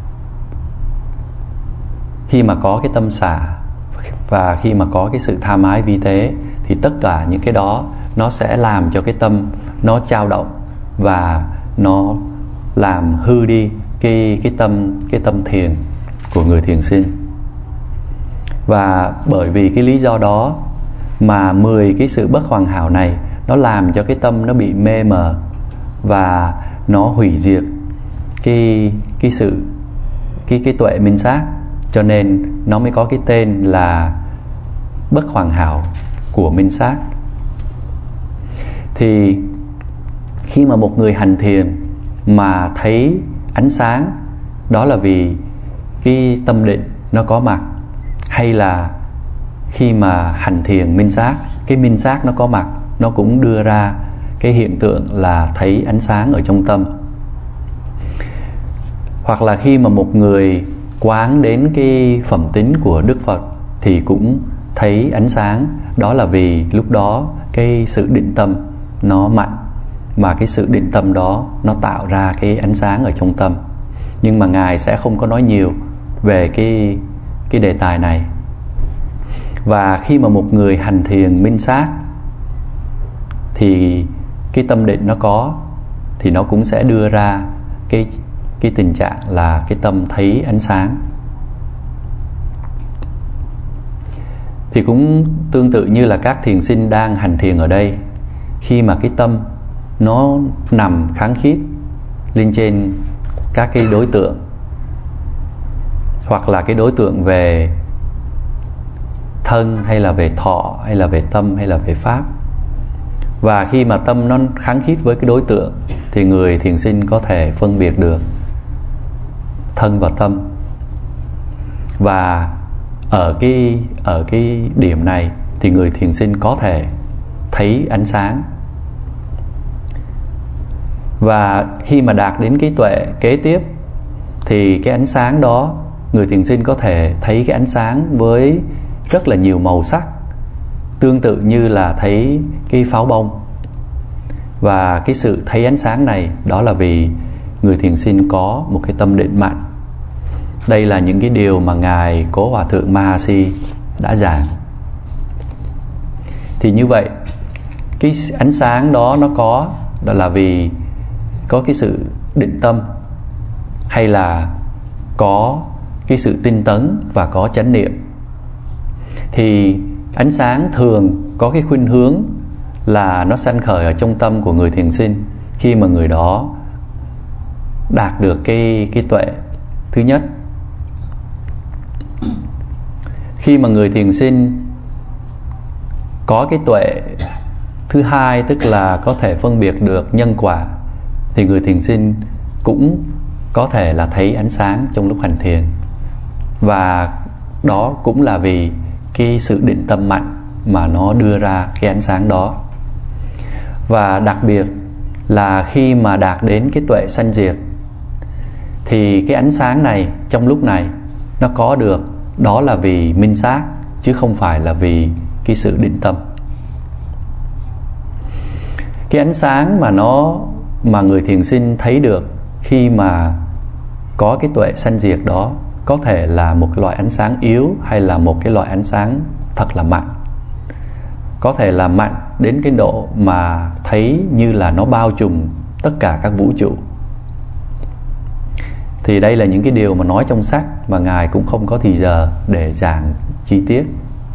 A: khi mà có cái tâm xả, và khi mà có cái sự tham ái vi tế, thì tất cả những cái đó nó sẽ làm cho cái tâm nó trao động và nó làm hư đi cái cái tâm cái tâm thiền của người thiền sinh. Và bởi vì cái lý do đó mà mười cái sự bất hoàn hảo này nó làm cho cái tâm nó bị mê mờ và nó hủy diệt cái cái sự cái cái tuệ minh sát, cho nên nó mới có cái tên là bất hoàn hảo của minh sát. Thì khi mà một người hành thiền mà thấy ánh sáng, đó là vì cái tâm định nó có mặt, hay là khi mà hành thiền minh sát, cái minh sát nó có mặt, nó cũng đưa ra cái hiện tượng là thấy ánh sáng ở trong tâm. Hoặc là khi mà một người quán đến cái phẩm tính của Đức Phật thì cũng thấy ánh sáng, đó là vì lúc đó cái sự định tâm nó mạnh, mà cái sự định tâm đó nó tạo ra cái ánh sáng ở trong tâm. Nhưng mà Ngài sẽ không có nói nhiều về cái, cái đề tài này. Và khi mà một người hành thiền minh sát thì cái tâm định nó có, thì nó cũng sẽ đưa ra cái, cái tình trạng là cái tâm thấy ánh sáng. Thì cũng tương tự như là các thiền sinh đang hành thiền ở đây, khi mà cái tâm nó nằm kháng khít lên trên các cái đối tượng, hoặc là cái đối tượng về thân, hay là về thọ, hay là về tâm, hay là về pháp. Và khi mà tâm nó kháng khít với cái đối tượng thì người thiền sinh có thể phân biệt được thân và tâm. Và ở cái, ở cái điểm này thì người thiền sinh có thể thấy ánh sáng. Và khi mà đạt đến cái tuệ kế tiếp thì cái ánh sáng đó, người thiền sinh có thể thấy cái ánh sáng với rất là nhiều màu sắc, tương tự như là thấy cái pháo bông. Và cái sự thấy ánh sáng này, đó là vì người thiền sinh có một cái tâm định mạnh. Đây là những cái điều mà Ngài Cố Hòa Thượng Mahasi đã giảng. Thì như vậy, cái ánh sáng đó nó có, đó là vì có cái sự định tâm, hay là có cái sự tinh tấn và có chánh niệm. Thì ánh sáng thường có cái khuynh hướng là nó sanh khởi ở trong tâm của người thiền sinh khi mà người đó đạt được cái, cái tuệ thứ nhất. Khi mà người thiền sinh có cái tuệ thứ hai, tức là có thể phân biệt được nhân quả, thì người thiền sinh cũng có thể là thấy ánh sáng trong lúc hành thiền. Và đó cũng là vì cái sự định tâm mạnh mà nó đưa ra cái ánh sáng đó. Và đặc biệt là khi mà đạt đến cái tuệ sanh diệt, thì cái ánh sáng này trong lúc này nó có được, đó là vì minh sát, chứ không phải là vì cái sự định tâm. Cái ánh sáng mà nó mà người thiền sinh thấy được khi mà có cái tuệ sanh diệt đó, có thể là một loại ánh sáng yếu, hay là một cái loại ánh sáng thật là mạnh. Có thể là mạnh đến cái độ mà thấy như là nó bao trùm tất cả các vũ trụ. Thì đây là những cái điều mà nói trong sách mà Ngài cũng không có thì giờ để giảng chi tiết.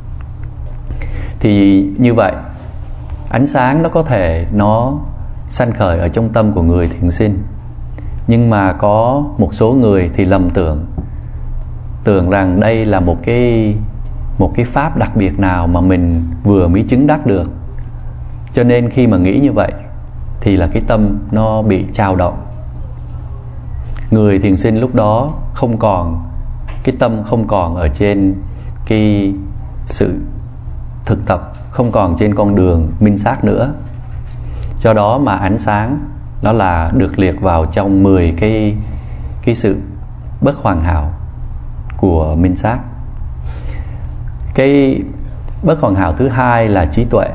A: Thì như vậy, ánh sáng nó có thể nó sanh khởi ở trong tâm của người thiền sinh. Nhưng mà có một số người thì lầm tưởng Tưởng rằng đây là một cái Một cái pháp đặc biệt nào mà mình vừa mới chứng đắc được. Cho nên khi mà nghĩ như vậy thì là cái tâm nó bị dao động. Người thiền sinh lúc đó không còn, cái tâm không còn ở trên cái sự thực tập, không còn trên con đường minh sát nữa. Do đó mà ánh sáng đó là được liệt vào trong mười cái, cái sự bất hoàn hảo của minh sát. Cái bất hoàn hảo thứ hai là trí tuệ.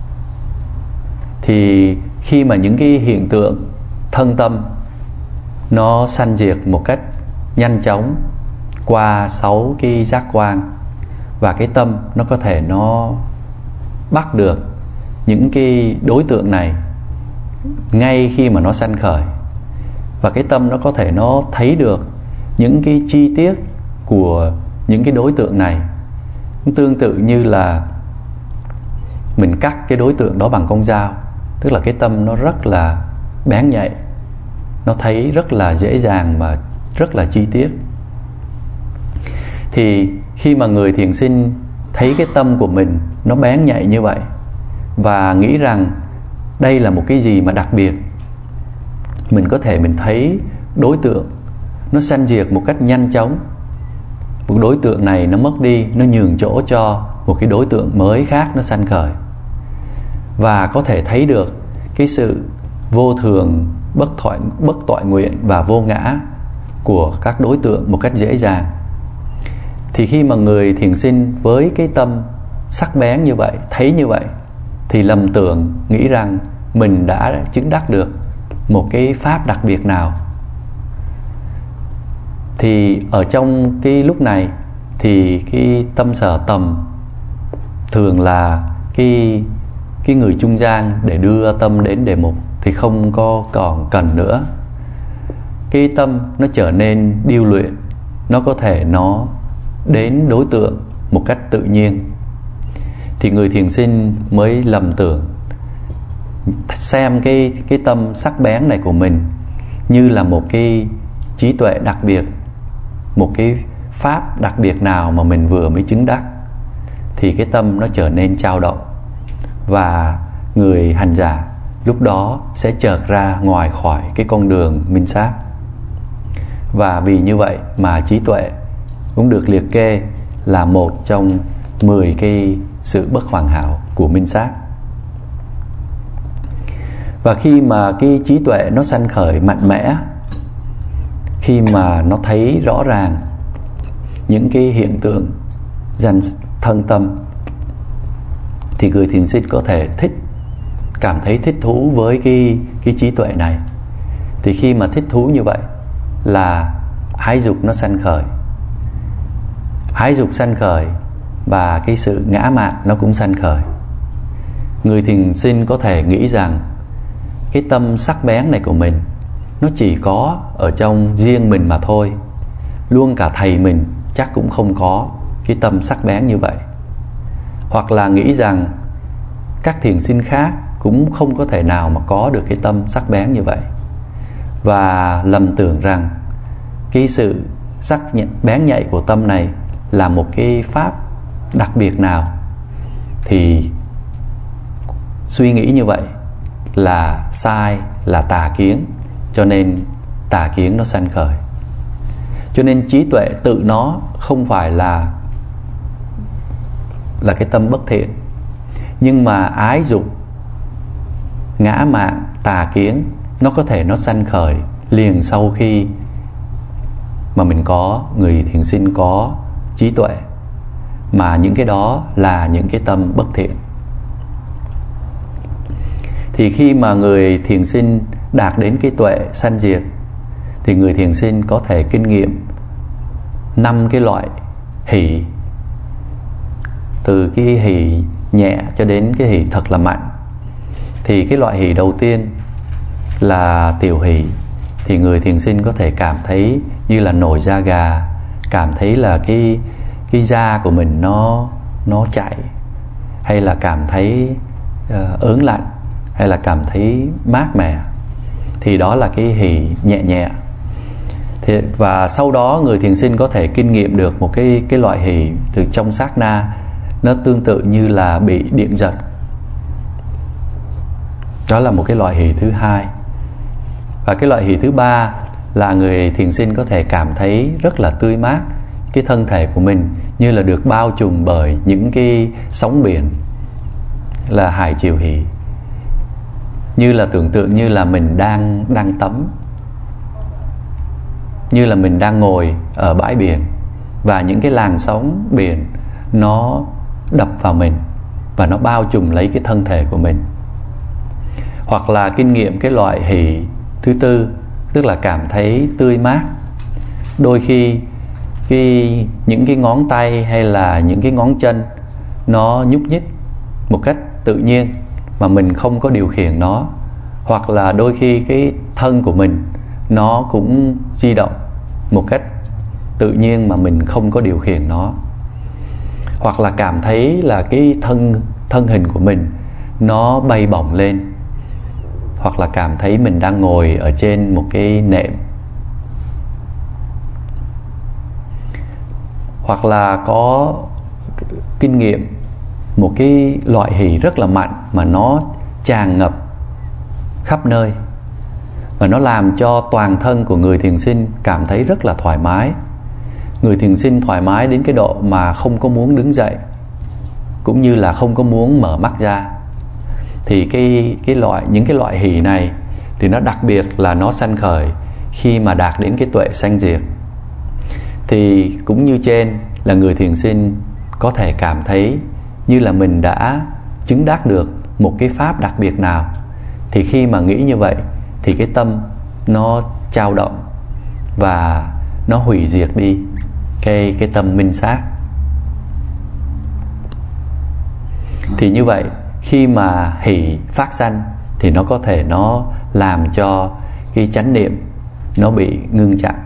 A: Thì khi mà những cái hiện tượng thân tâm nó sanh diệt một cách nhanh chóng qua sáu cái giác quan, và cái tâm nó có thể nó bắt được những cái đối tượng này ngay khi mà nó sanh khởi, và cái tâm nó có thể nó thấy được những cái chi tiết của những cái đối tượng này. Tương tự như là mình cắt cái đối tượng đó bằng con dao, tức là cái tâm nó rất là bén nhạy, nó thấy rất là dễ dàng và rất là chi tiết. Thì khi mà người thiền sinh thấy cái tâm của mình nó bén nhạy như vậy, và nghĩ rằng đây là một cái gì mà đặc biệt, mình có thể mình thấy đối tượng nó sanh diệt một cách nhanh chóng. Một đối tượng này nó mất đi, nó nhường chỗ cho một cái đối tượng mới khác nó sanh khởi. Và có thể thấy được cái sự vô thường, bất thoại, bất toại nguyện và vô ngã của các đối tượng một cách dễ dàng. Thì khi mà người thiền sinh với cái tâm sắc bén như vậy, thấy như vậy, thì lầm tưởng nghĩ rằng mình đã chứng đắc được một cái pháp đặc biệt nào. Thì ở trong cái lúc này thì cái tâm sở tầm thường là cái, cái người trung gian để đưa tâm đến đề mục thì không có còn cần nữa. Cái tâm nó trở nên điêu luyện, nó có thể nó đến đối tượng một cách tự nhiên. Thì người thiền sinh mới lầm tưởng xem cái, cái tâm sắc bén này của mình như là một cái trí tuệ đặc biệt, một cái pháp đặc biệt nào mà mình vừa mới chứng đắc. Thì cái tâm nó trở nên dao động, và người hành giả lúc đó sẽ chợt ra ngoài khỏi cái con đường minh sát. Và vì như vậy mà trí tuệ cũng được liệt kê là một trong mười cái sự bất hoàn hảo của minh sát. Và khi mà cái trí tuệ nó sanh khởi mạnh mẽ, khi mà nó thấy rõ ràng những cái hiện tượng danh thân tâm, thì người thiền sinh có thể thích, cảm thấy thích thú với cái, cái trí tuệ này. Thì khi mà thích thú như vậy là ái dục nó sanh khởi. Ái dục sanh khởi và cái sự ngã mạn nó cũng sanh khởi. Người thiền sinh có thể nghĩ rằng cái tâm sắc bén này của mình nó chỉ có ở trong riêng mình mà thôi. Luôn cả thầy mình chắc cũng không có cái tâm sắc bén như vậy. Hoặc là nghĩ rằng các thiền sinh khác cũng không có thể nào mà có được cái tâm sắc bén như vậy, và lầm tưởng rằng cái sự sắc bén nhạy của tâm này là một cái pháp đặc biệt nào. Thì suy nghĩ như vậy là sai, là tà kiến, cho nên tà kiến nó sanh khởi. Cho nên trí tuệ tự nó không phải là là cái tâm bất thiện, nhưng mà ái dục, ngã mạn, tà kiến nó có thể nó sanh khởi liền sau khi mà mình có, người thiền sinh có trí tuệ, mà những cái đó là những cái tâm bất thiện. Thì khi mà người thiền sinh đạt đến cái tuệ sanh diệt, thì người thiền sinh có thể kinh nghiệm năm cái loại hỷ, từ cái hỷ nhẹ cho đến cái hỷ thật là mạnh. Thì cái loại hỷ đầu tiên là tiểu hỷ, thì người thiền sinh có thể cảm thấy như là nổi da gà, cảm thấy là cái cái da của mình nó nó chạy, hay là cảm thấy uh, ớn lạnh, hay là cảm thấy mát mẻ. Thì đó là cái hỷ nhẹ nhẹ. Thì, và sau đó người thiền sinh có thể kinh nghiệm được một cái cái loại hỷ từ trong sát na, nó tương tự như là bị điện giật. Đó là một cái loại hỷ thứ hai. Và cái loại hỷ thứ ba là người thiền sinh có thể cảm thấy rất là tươi mát, cái thân thể của mình như là được bao trùm bởi những cái sóng biển, là hải triều hỷ. Như là tưởng tượng như là mình đang đang tắm, như là mình đang ngồi ở bãi biển, và những cái làn sóng biển nó đập vào mình và nó bao trùm lấy cái thân thể của mình. Hoặc là kinh nghiệm cái loại hỷ thứ tư, tức là cảm thấy tươi mát. Đôi khi cái, những cái ngón tay hay là những cái ngón chân nó nhúc nhích một cách tự nhiên mà mình không có điều khiển nó. Hoặc là đôi khi cái thân của mình nó cũng di động một cách tự nhiên mà mình không có điều khiển nó. Hoặc là cảm thấy là cái thân, thân hình của mình nó bay bổng lên. Hoặc là cảm thấy mình đang ngồi ở trên một cái nệm. Hoặc là có kinh nghiệm một cái loại hỷ rất là mạnh mà nó tràn ngập khắp nơi, và nó làm cho toàn thân của người thiền sinh cảm thấy rất là thoải mái. Người thiền sinh thoải mái đến cái độ mà không có muốn đứng dậy, cũng như là không có muốn mở mắt ra. Thì cái, cái loại, những cái loại hỷ này thì nó đặc biệt là nó sanh khởi khi mà đạt đến cái tuệ sanh diệt. Thì cũng như trên là người thiền sinh có thể cảm thấy như là mình đã chứng đắc được một cái pháp đặc biệt nào. Thì khi mà nghĩ như vậy thì cái tâm nó dao động và nó hủy diệt đi cái, cái tâm minh sát. Thì như vậy khi mà hỷ phát sanh thì nó có thể nó làm cho cái chánh niệm nó bị ngưng chặn.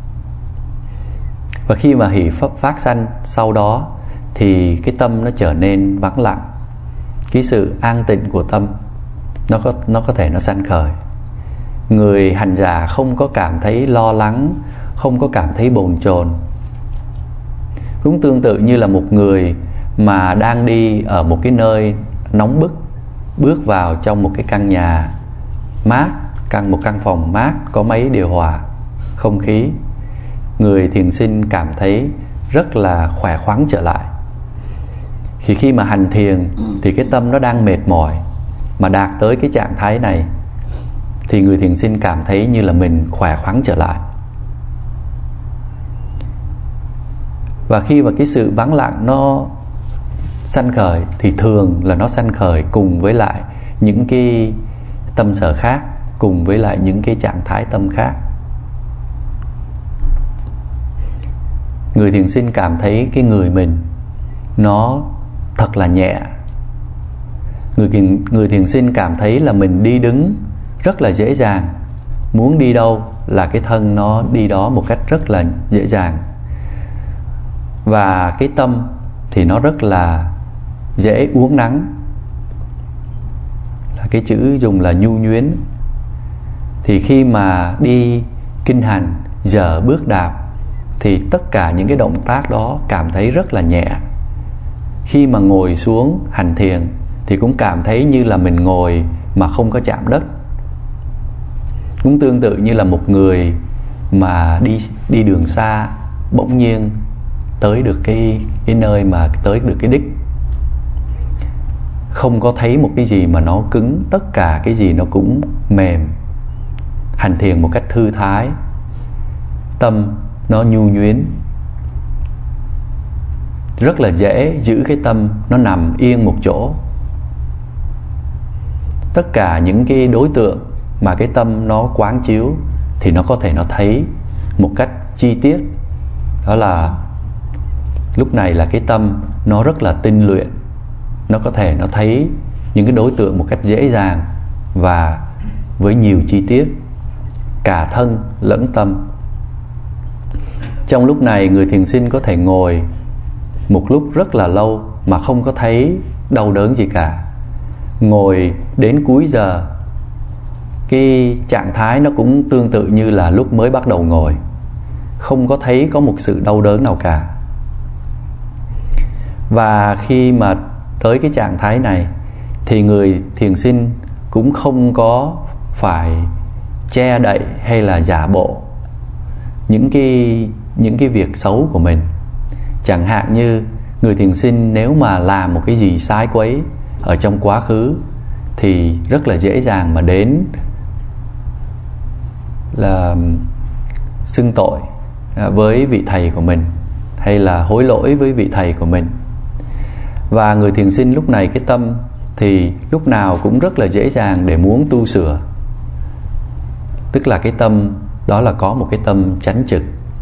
A: Và khi mà hỷ phát sanh sau đó thì cái tâm nó trở nên vắng lặng. Cái sự an tịnh của tâm nó có, nó có thể nó sanh khởi. Người hành giả không có cảm thấy lo lắng, không có cảm thấy bồn chồn. Cũng tương tự như là một người mà đang đi ở một cái nơi nóng bức, bước vào trong một cái căn nhà mát, căn một căn phòng mát có máy điều hòa, không khí. Người thiền sinh cảm thấy rất là khỏe khoắn trở lại. Thì khi mà hành thiền thì cái tâm nó đang mệt mỏi, mà đạt tới cái trạng thái này thì người thiền sinh cảm thấy như là mình khỏe khoắn trở lại. Và khi mà cái sự vắng lặng nó sanh khởi thì thường là nó sanh khởi cùng với lại những cái tâm sở khác, cùng với lại những cái trạng thái tâm khác. Người thiền sinh cảm thấy cái người mình nó thật là nhẹ. Người thiền, người thiền sinh cảm thấy là mình đi đứng rất là dễ dàng. Muốn đi đâu là cái thân nó đi đó một cách rất là dễ dàng. Và cái tâm thì nó rất là dễ uốn nắn. Là cái chữ dùng là nhu nhuyến. Thì khi mà đi kinh hành, dở bước đạp, thì tất cả những cái động tác đó cảm thấy rất là nhẹ. Khi mà ngồi xuống hành thiền thì cũng cảm thấy như là mình ngồi mà không có chạm đất. Cũng tương tự như là một người mà đi đi đường xa, bỗng nhiên tới được cái cái nơi mà tới được cái đích, không có thấy một cái gì mà nó cứng, tất cả cái gì nó cũng mềm. Hành thiền một cách thư thái, tâm nó nhu nhuyến, rất là dễ giữ cái tâm nó nằm yên một chỗ. Tất cả những cái đối tượng mà cái tâm nó quán chiếu thì nó có thể nó thấy một cách chi tiết. Đó là lúc này là cái tâm nó rất là tinh luyện, nó có thể nó thấy những cái đối tượng một cách dễ dàng và với nhiều chi tiết, cả thân lẫn tâm. Trong lúc này người thiền sinh có thể ngồi một lúc rất là lâu mà không có thấy đau đớn gì cả. Ngồi đến cuối giờ, cái trạng thái nó cũng tương tự như là lúc mới bắt đầu ngồi, không có thấy có một sự đau đớn nào cả. Và khi mà tới cái trạng thái này thì người thiền sinh cũng không có phải che đậy hay là giả bộ những cái những cái việc xấu của mình. Chẳng hạn như người thiền sinh nếu mà làm một cái gì sai quấy ở trong quá khứ thì rất là dễ dàng mà đến là xưng tội với vị thầy của mình hay là hối lỗi với vị thầy của mình. Và người thiền sinh lúc này cái tâm thì lúc nào cũng rất là dễ dàng để muốn tu sửa. Tức là cái tâm đó là có một cái tâm chánh trực.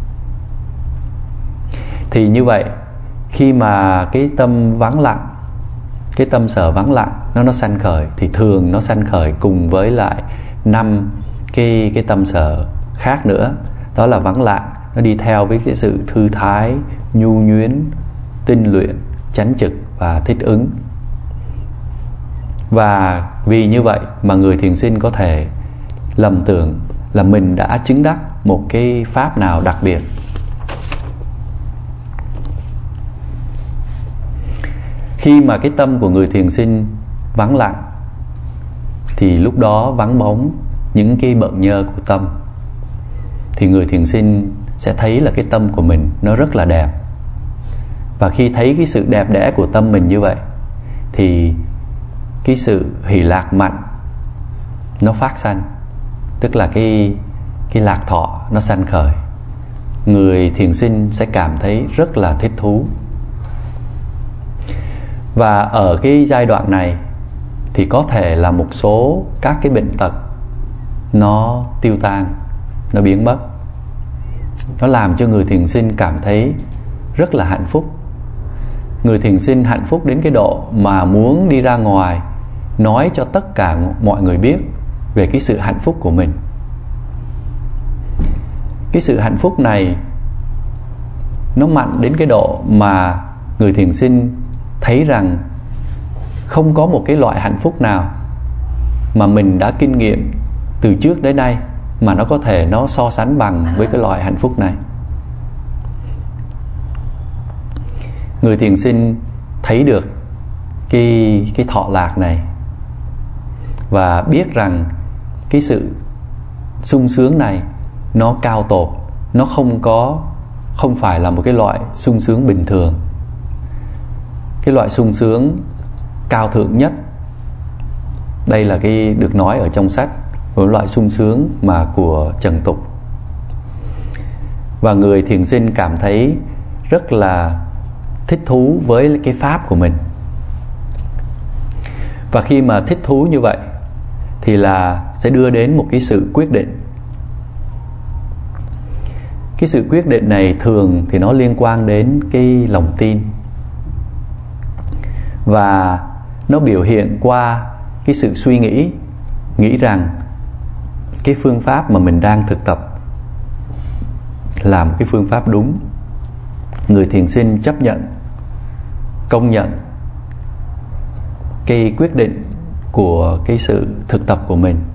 A: Thì như vậy khi mà cái tâm vắng lặng, cái tâm sở vắng lặng nó nó sanh khởi thì thường nó sanh khởi cùng với lại năm cái cái tâm sở khác nữa. Đó là vắng lặng, nó đi theo với cái sự thư thái, nhu nhuyến, tinh luyện, chánh trực và thích ứng. Và vì như vậy mà người thiền sinh có thể lầm tưởng là mình đã chứng đắc một cái pháp nào đặc biệt. Khi mà cái tâm của người thiền sinh vắng lặng thì lúc đó vắng bóng những cái bợn nhơ của tâm, thì người thiền sinh sẽ thấy là cái tâm của mình nó rất là đẹp. Và khi thấy cái sự đẹp đẽ của tâm mình như vậy thì cái sự hỷ lạc mạnh nó phát sanh, tức là cái, cái lạc thọ nó sanh khởi. Người thiền sinh sẽ cảm thấy rất là thích thú. Và ở cái giai đoạn này thì có thể là một số các cái bệnh tật nó tiêu tan, nó biến mất. Nó làm cho người thiền sinh cảm thấy rất là hạnh phúc. Người thiền sinh hạnh phúc đến cái độ mà muốn đi ra ngoài nói cho tất cả mọi người biết về cái sự hạnh phúc của mình. Cái sự hạnh phúc này nó mạnh đến cái độ mà người thiền sinh thấy rằng không có một cái loại hạnh phúc nào mà mình đã kinh nghiệm từ trước đến nay mà nó có thể nó so sánh bằng với cái loại hạnh phúc này. Người thiền sinh thấy được cái, cái thọ lạc này và biết rằng cái sự sung sướng này nó cao tột, nó không có không phải là một cái loại sung sướng bình thường. Cái loại sung sướng cao thượng nhất, đây là cái được nói ở trong sách, một loại sung sướng mà của trần tục. Và người thiền sinh cảm thấy rất là thích thú với cái pháp của mình. Và khi mà thích thú như vậy thì là sẽ đưa đến một cái sự quyết định. Cái sự quyết định này thường thì nó liên quan đến cái lòng tin, và nó biểu hiện qua cái sự suy nghĩ, nghĩ rằng cái phương pháp mà mình đang thực tập là một cái phương pháp đúng. Người thiền sinh chấp nhận, công nhận cái quyết định của cái sự thực tập của mình.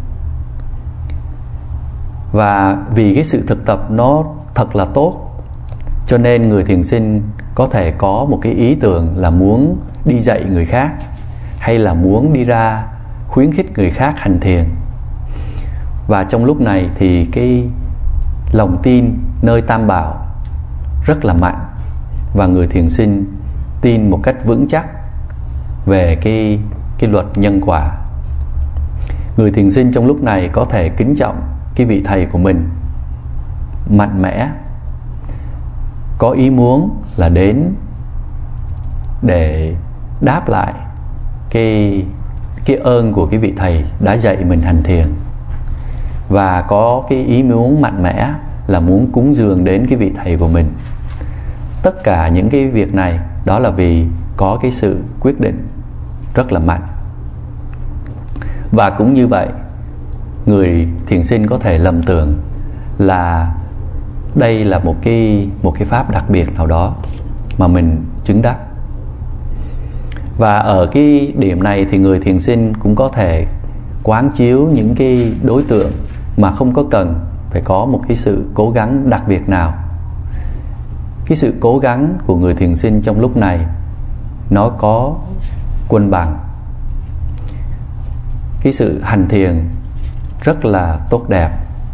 A: Và vì cái sự thực tập nó thật là tốt, cho nên người thiền sinh có thể có một cái ý tưởng là muốn đi dạy người khác, hay là muốn đi ra khuyến khích người khác hành thiền. Và trong lúc này thì cái lòng tin nơi Tam Bảo rất là mạnh, và người thiền sinh tin một cách vững chắc về cái, cái luật nhân quả. Người thiền sinh trong lúc này có thể kính trọng cái vị thầy của mình, mạnh mẽ, có ý muốn là đến để đáp lại cái, cái ơn của cái vị thầy đã dạy mình hành thiền, và có cái ý muốn mạnh mẽ là muốn cúng dường đến cái vị thầy của mình. Tất cả những cái việc này đó là vì có cái sự quyết định rất là mạnh. Và cũng như vậy, người thiền sinh có thể lầm tưởng là đây là một cái, một cái pháp đặc biệt nào đó mà mình chứng đắc. Và ở cái điểm này thì người thiền sinh cũng có thể quán chiếu những cái đối tượng mà không có cần phải có một cái sự cố gắng đặc biệt nào. Cái sự cố gắng của người thiền sinh trong lúc này nó có quân bằng. Cái sự hành thiền rất là tốt đẹp.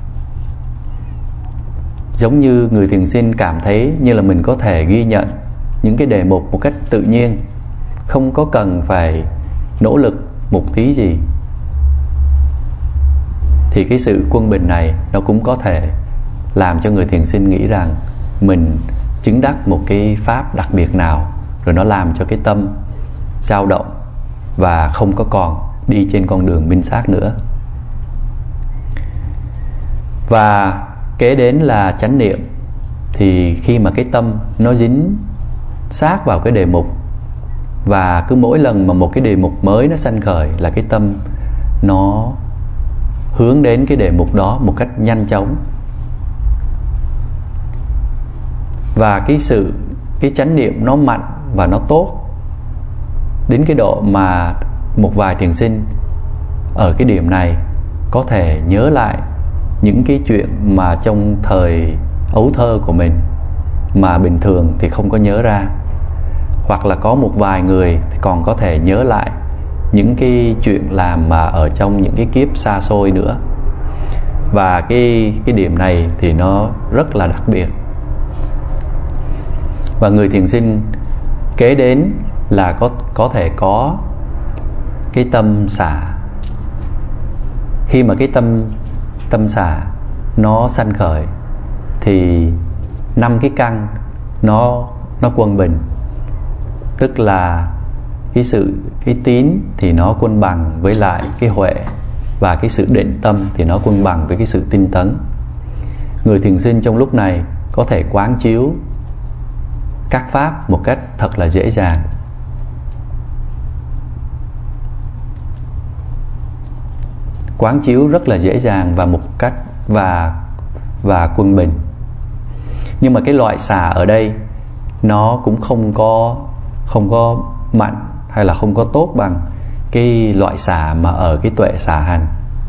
A: Giống như người thiền sinh cảm thấy như là mình có thể ghi nhận những cái đề mục một cách tự nhiên, không có cần phải nỗ lực một tí gì, thì cái sự quân bình này nó cũng có thể làm cho người thiền sinh nghĩ rằng mình chứng đắc một cái pháp đặc biệt nào, rồi nó làm cho cái tâm dao động và không có còn đi trên con đường minh sát nữa. Và kế đến là chánh niệm. Thì khi mà cái tâm nó dính sát vào cái đề mục, và cứ mỗi lần mà một cái đề mục mới nó sanh khởi là cái tâm nó hướng đến cái đề mục đó một cách nhanh chóng. Và cái sự cái chánh niệm nó mạnh và nó tốt đến cái độ mà một vài thiền sinh ở cái điểm này có thể nhớ lại những cái chuyện mà trong thời ấu thơ của mình mà bình thường thì không có nhớ ra. Hoặc là có một vài người thì còn có thể nhớ lại những cái chuyện làm mà ở trong những cái kiếp xa xôi nữa. Và cái, cái điểm này thì nó rất là đặc biệt. Và người thiền sinh kế đến là có, có thể có cái tâm xả. Khi mà cái tâm tâm xả nó sanh khởi thì năm cái căn nó nó quân bình. Tức là cái sự cái tín thì nó quân bằng với lại cái huệ, và cái sự định tâm thì nó quân bằng với cái sự tinh tấn. Người thiền sinh trong lúc này có thể quán chiếu các pháp một cách thật là dễ dàng. Quán chiếu rất là dễ dàng và một cách và và quân bình. Nhưng mà cái loại xả ở đây nó cũng không có không có mạnh hay là không có tốt bằng cái loại xả mà ở cái tuệ xả hành.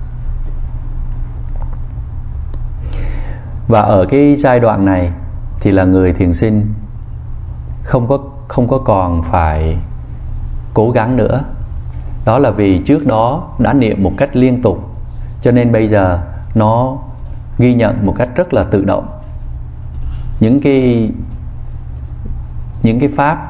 A: Và ở cái giai đoạn này thì là người thiền sinh không có không có còn phải cố gắng nữa. Đó là vì trước đó đã niệm một cách liên tục, cho nên bây giờ nó ghi nhận một cách rất là tự động. Những cái những cái pháp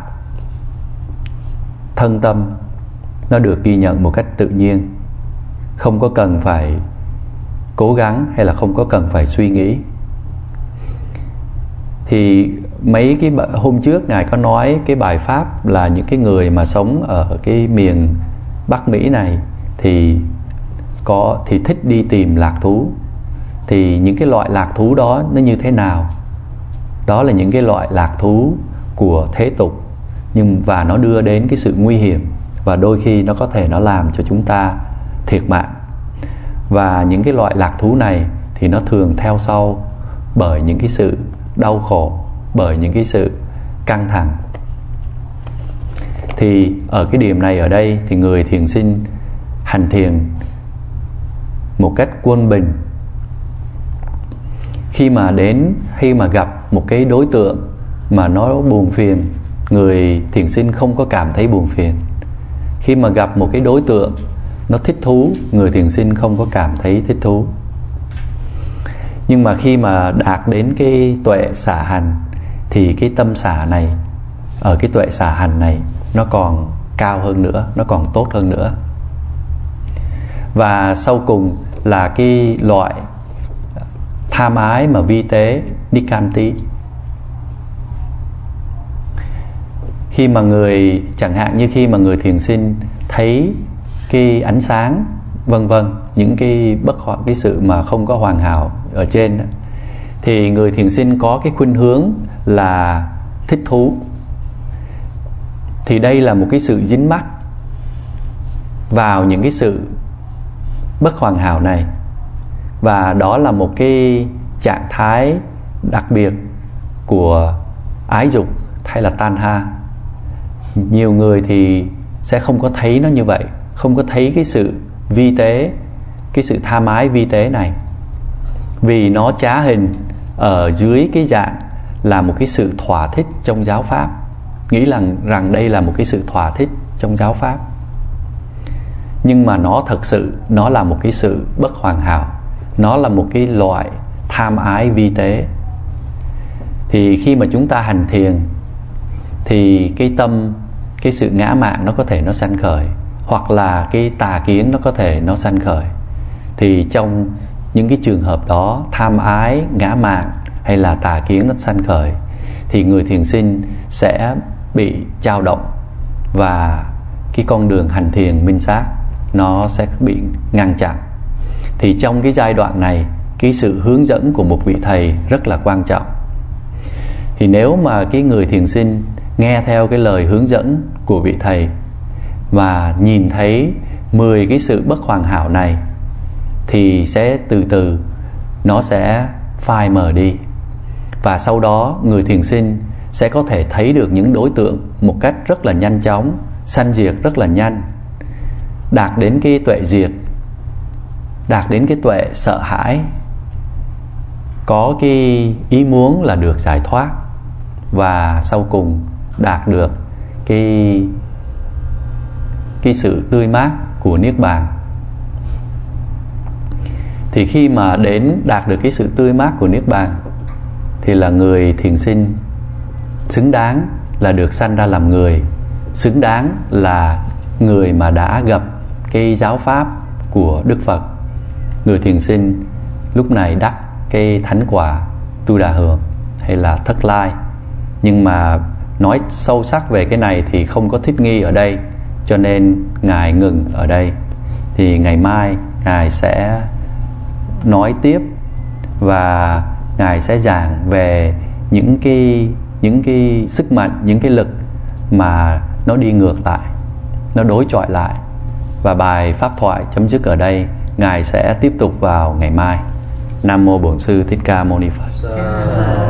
A: thân tâm nó được ghi nhận một cách tự nhiên, không có cần phải cố gắng hay là không có cần phải suy nghĩ. Thì mấy cái hôm trước ngài có nói cái bài pháp là những cái người mà sống ở cái miền Bắc Mỹ này thì có thì thích đi tìm lạc thú. Thì những cái loại lạc thú đó nó như thế nào? Đó là những cái loại lạc thú của thế tục, nhưng và nó đưa đến cái sự nguy hiểm, và đôi khi nó có thể nó làm cho chúng ta thiệt mạng. Và những cái loại lạc thú này thì nó thường theo sau bởi những cái sự đau khổ, bởi những cái sự căng thẳng. Thì ở cái điểm này ở đây thì người thiền sinh hành thiền một cách quân bình. Khi mà đến, khi mà gặp một cái đối tượng mà nó buồn phiền, người thiền sinh không có cảm thấy buồn phiền. Khi mà gặp một cái đối tượng nó thích thú, người thiền sinh không có cảm thấy thích thú. Nhưng mà khi mà đạt đến cái tuệ xả hành thì cái tâm xả này, ở cái tuệ xả hành này nó còn cao hơn nữa, nó còn tốt hơn nữa. Và sau cùng là cái loại tham ái mà vi tế, nikanti. Khi mà người, chẳng hạn như khi mà người thiền sinh thấy cái ánh sáng, vân vân, những cái bất hoàn, cái sự mà không có hoàn hảo ở trên đó, thì người thiền sinh có cái khuynh hướng là thích thú. Thì đây là một cái sự dính mắc vào những cái sự bất hoàn hảo này, và đó là một cái trạng thái đặc biệt của ái dục hay là tanha. Nhiều người thì sẽ không có thấy nó như vậy, không có thấy cái sự vi tế, cái sự tham ái vi tế này, vì nó trá hình ở dưới cái dạng là một cái sự thỏa thích trong giáo pháp, nghĩ rằng, rằng đây là một cái sự thỏa thích trong giáo pháp. Nhưng mà nó thật sự, nó là một cái sự bất hoàn hảo, nó là một cái loại tham ái vi tế. Thì khi mà chúng ta hành thiền thì cái tâm, cái sự ngã mạn nó có thể nó sanh khởi, hoặc là cái tà kiến nó có thể nó sanh khởi. Thì trong những cái trường hợp đó, tham ái, ngã mạn hay là tà kiến nó sanh khởi, thì người thiền sinh sẽ bị dao động, và cái con đường hành thiền minh sát nó sẽ bị ngăn chặn. Thì trong cái giai đoạn này, cái sự hướng dẫn của một vị thầy rất là quan trọng. Thì nếu mà cái người thiền sinh nghe theo cái lời hướng dẫn của vị thầy và nhìn thấy mười cái sự bất hoàn hảo này, thì sẽ từ từ nó sẽ phai mờ đi. Và sau đó người thiền sinh sẽ có thể thấy được những đối tượng một cách rất là nhanh chóng, sanh diệt rất là nhanh, đạt đến cái tuệ diệt, đạt đến cái tuệ sợ hãi, có cái ý muốn là được giải thoát, và sau cùng đạt được cái cái sự tươi mát của niết bàn. Thì khi mà đến đạt được cái sự tươi mát của niết bàn thì là người thiền sinh xứng đáng là được sanh ra làm người, xứng đáng là người mà đã gặp cái giáo pháp của Đức Phật. Người thiền sinh lúc này đắc cái thánh quả Tu Đà Hưởng hay là Thất Lai. Nhưng mà nói sâu sắc về cái này thì không có thích nghi ở đây, cho nên Ngài ngừng ở đây. Thì ngày mai Ngài sẽ nói tiếp, và Ngài sẽ giảng về những cái những cái sức mạnh, những cái lực mà nó đi ngược lại, nó đối chọi lại. Và bài pháp thoại chấm dứt ở đây. Ngài sẽ tiếp tục vào ngày mai. Nam mô Bổn Sư Thích Ca Mâu Ni Phật.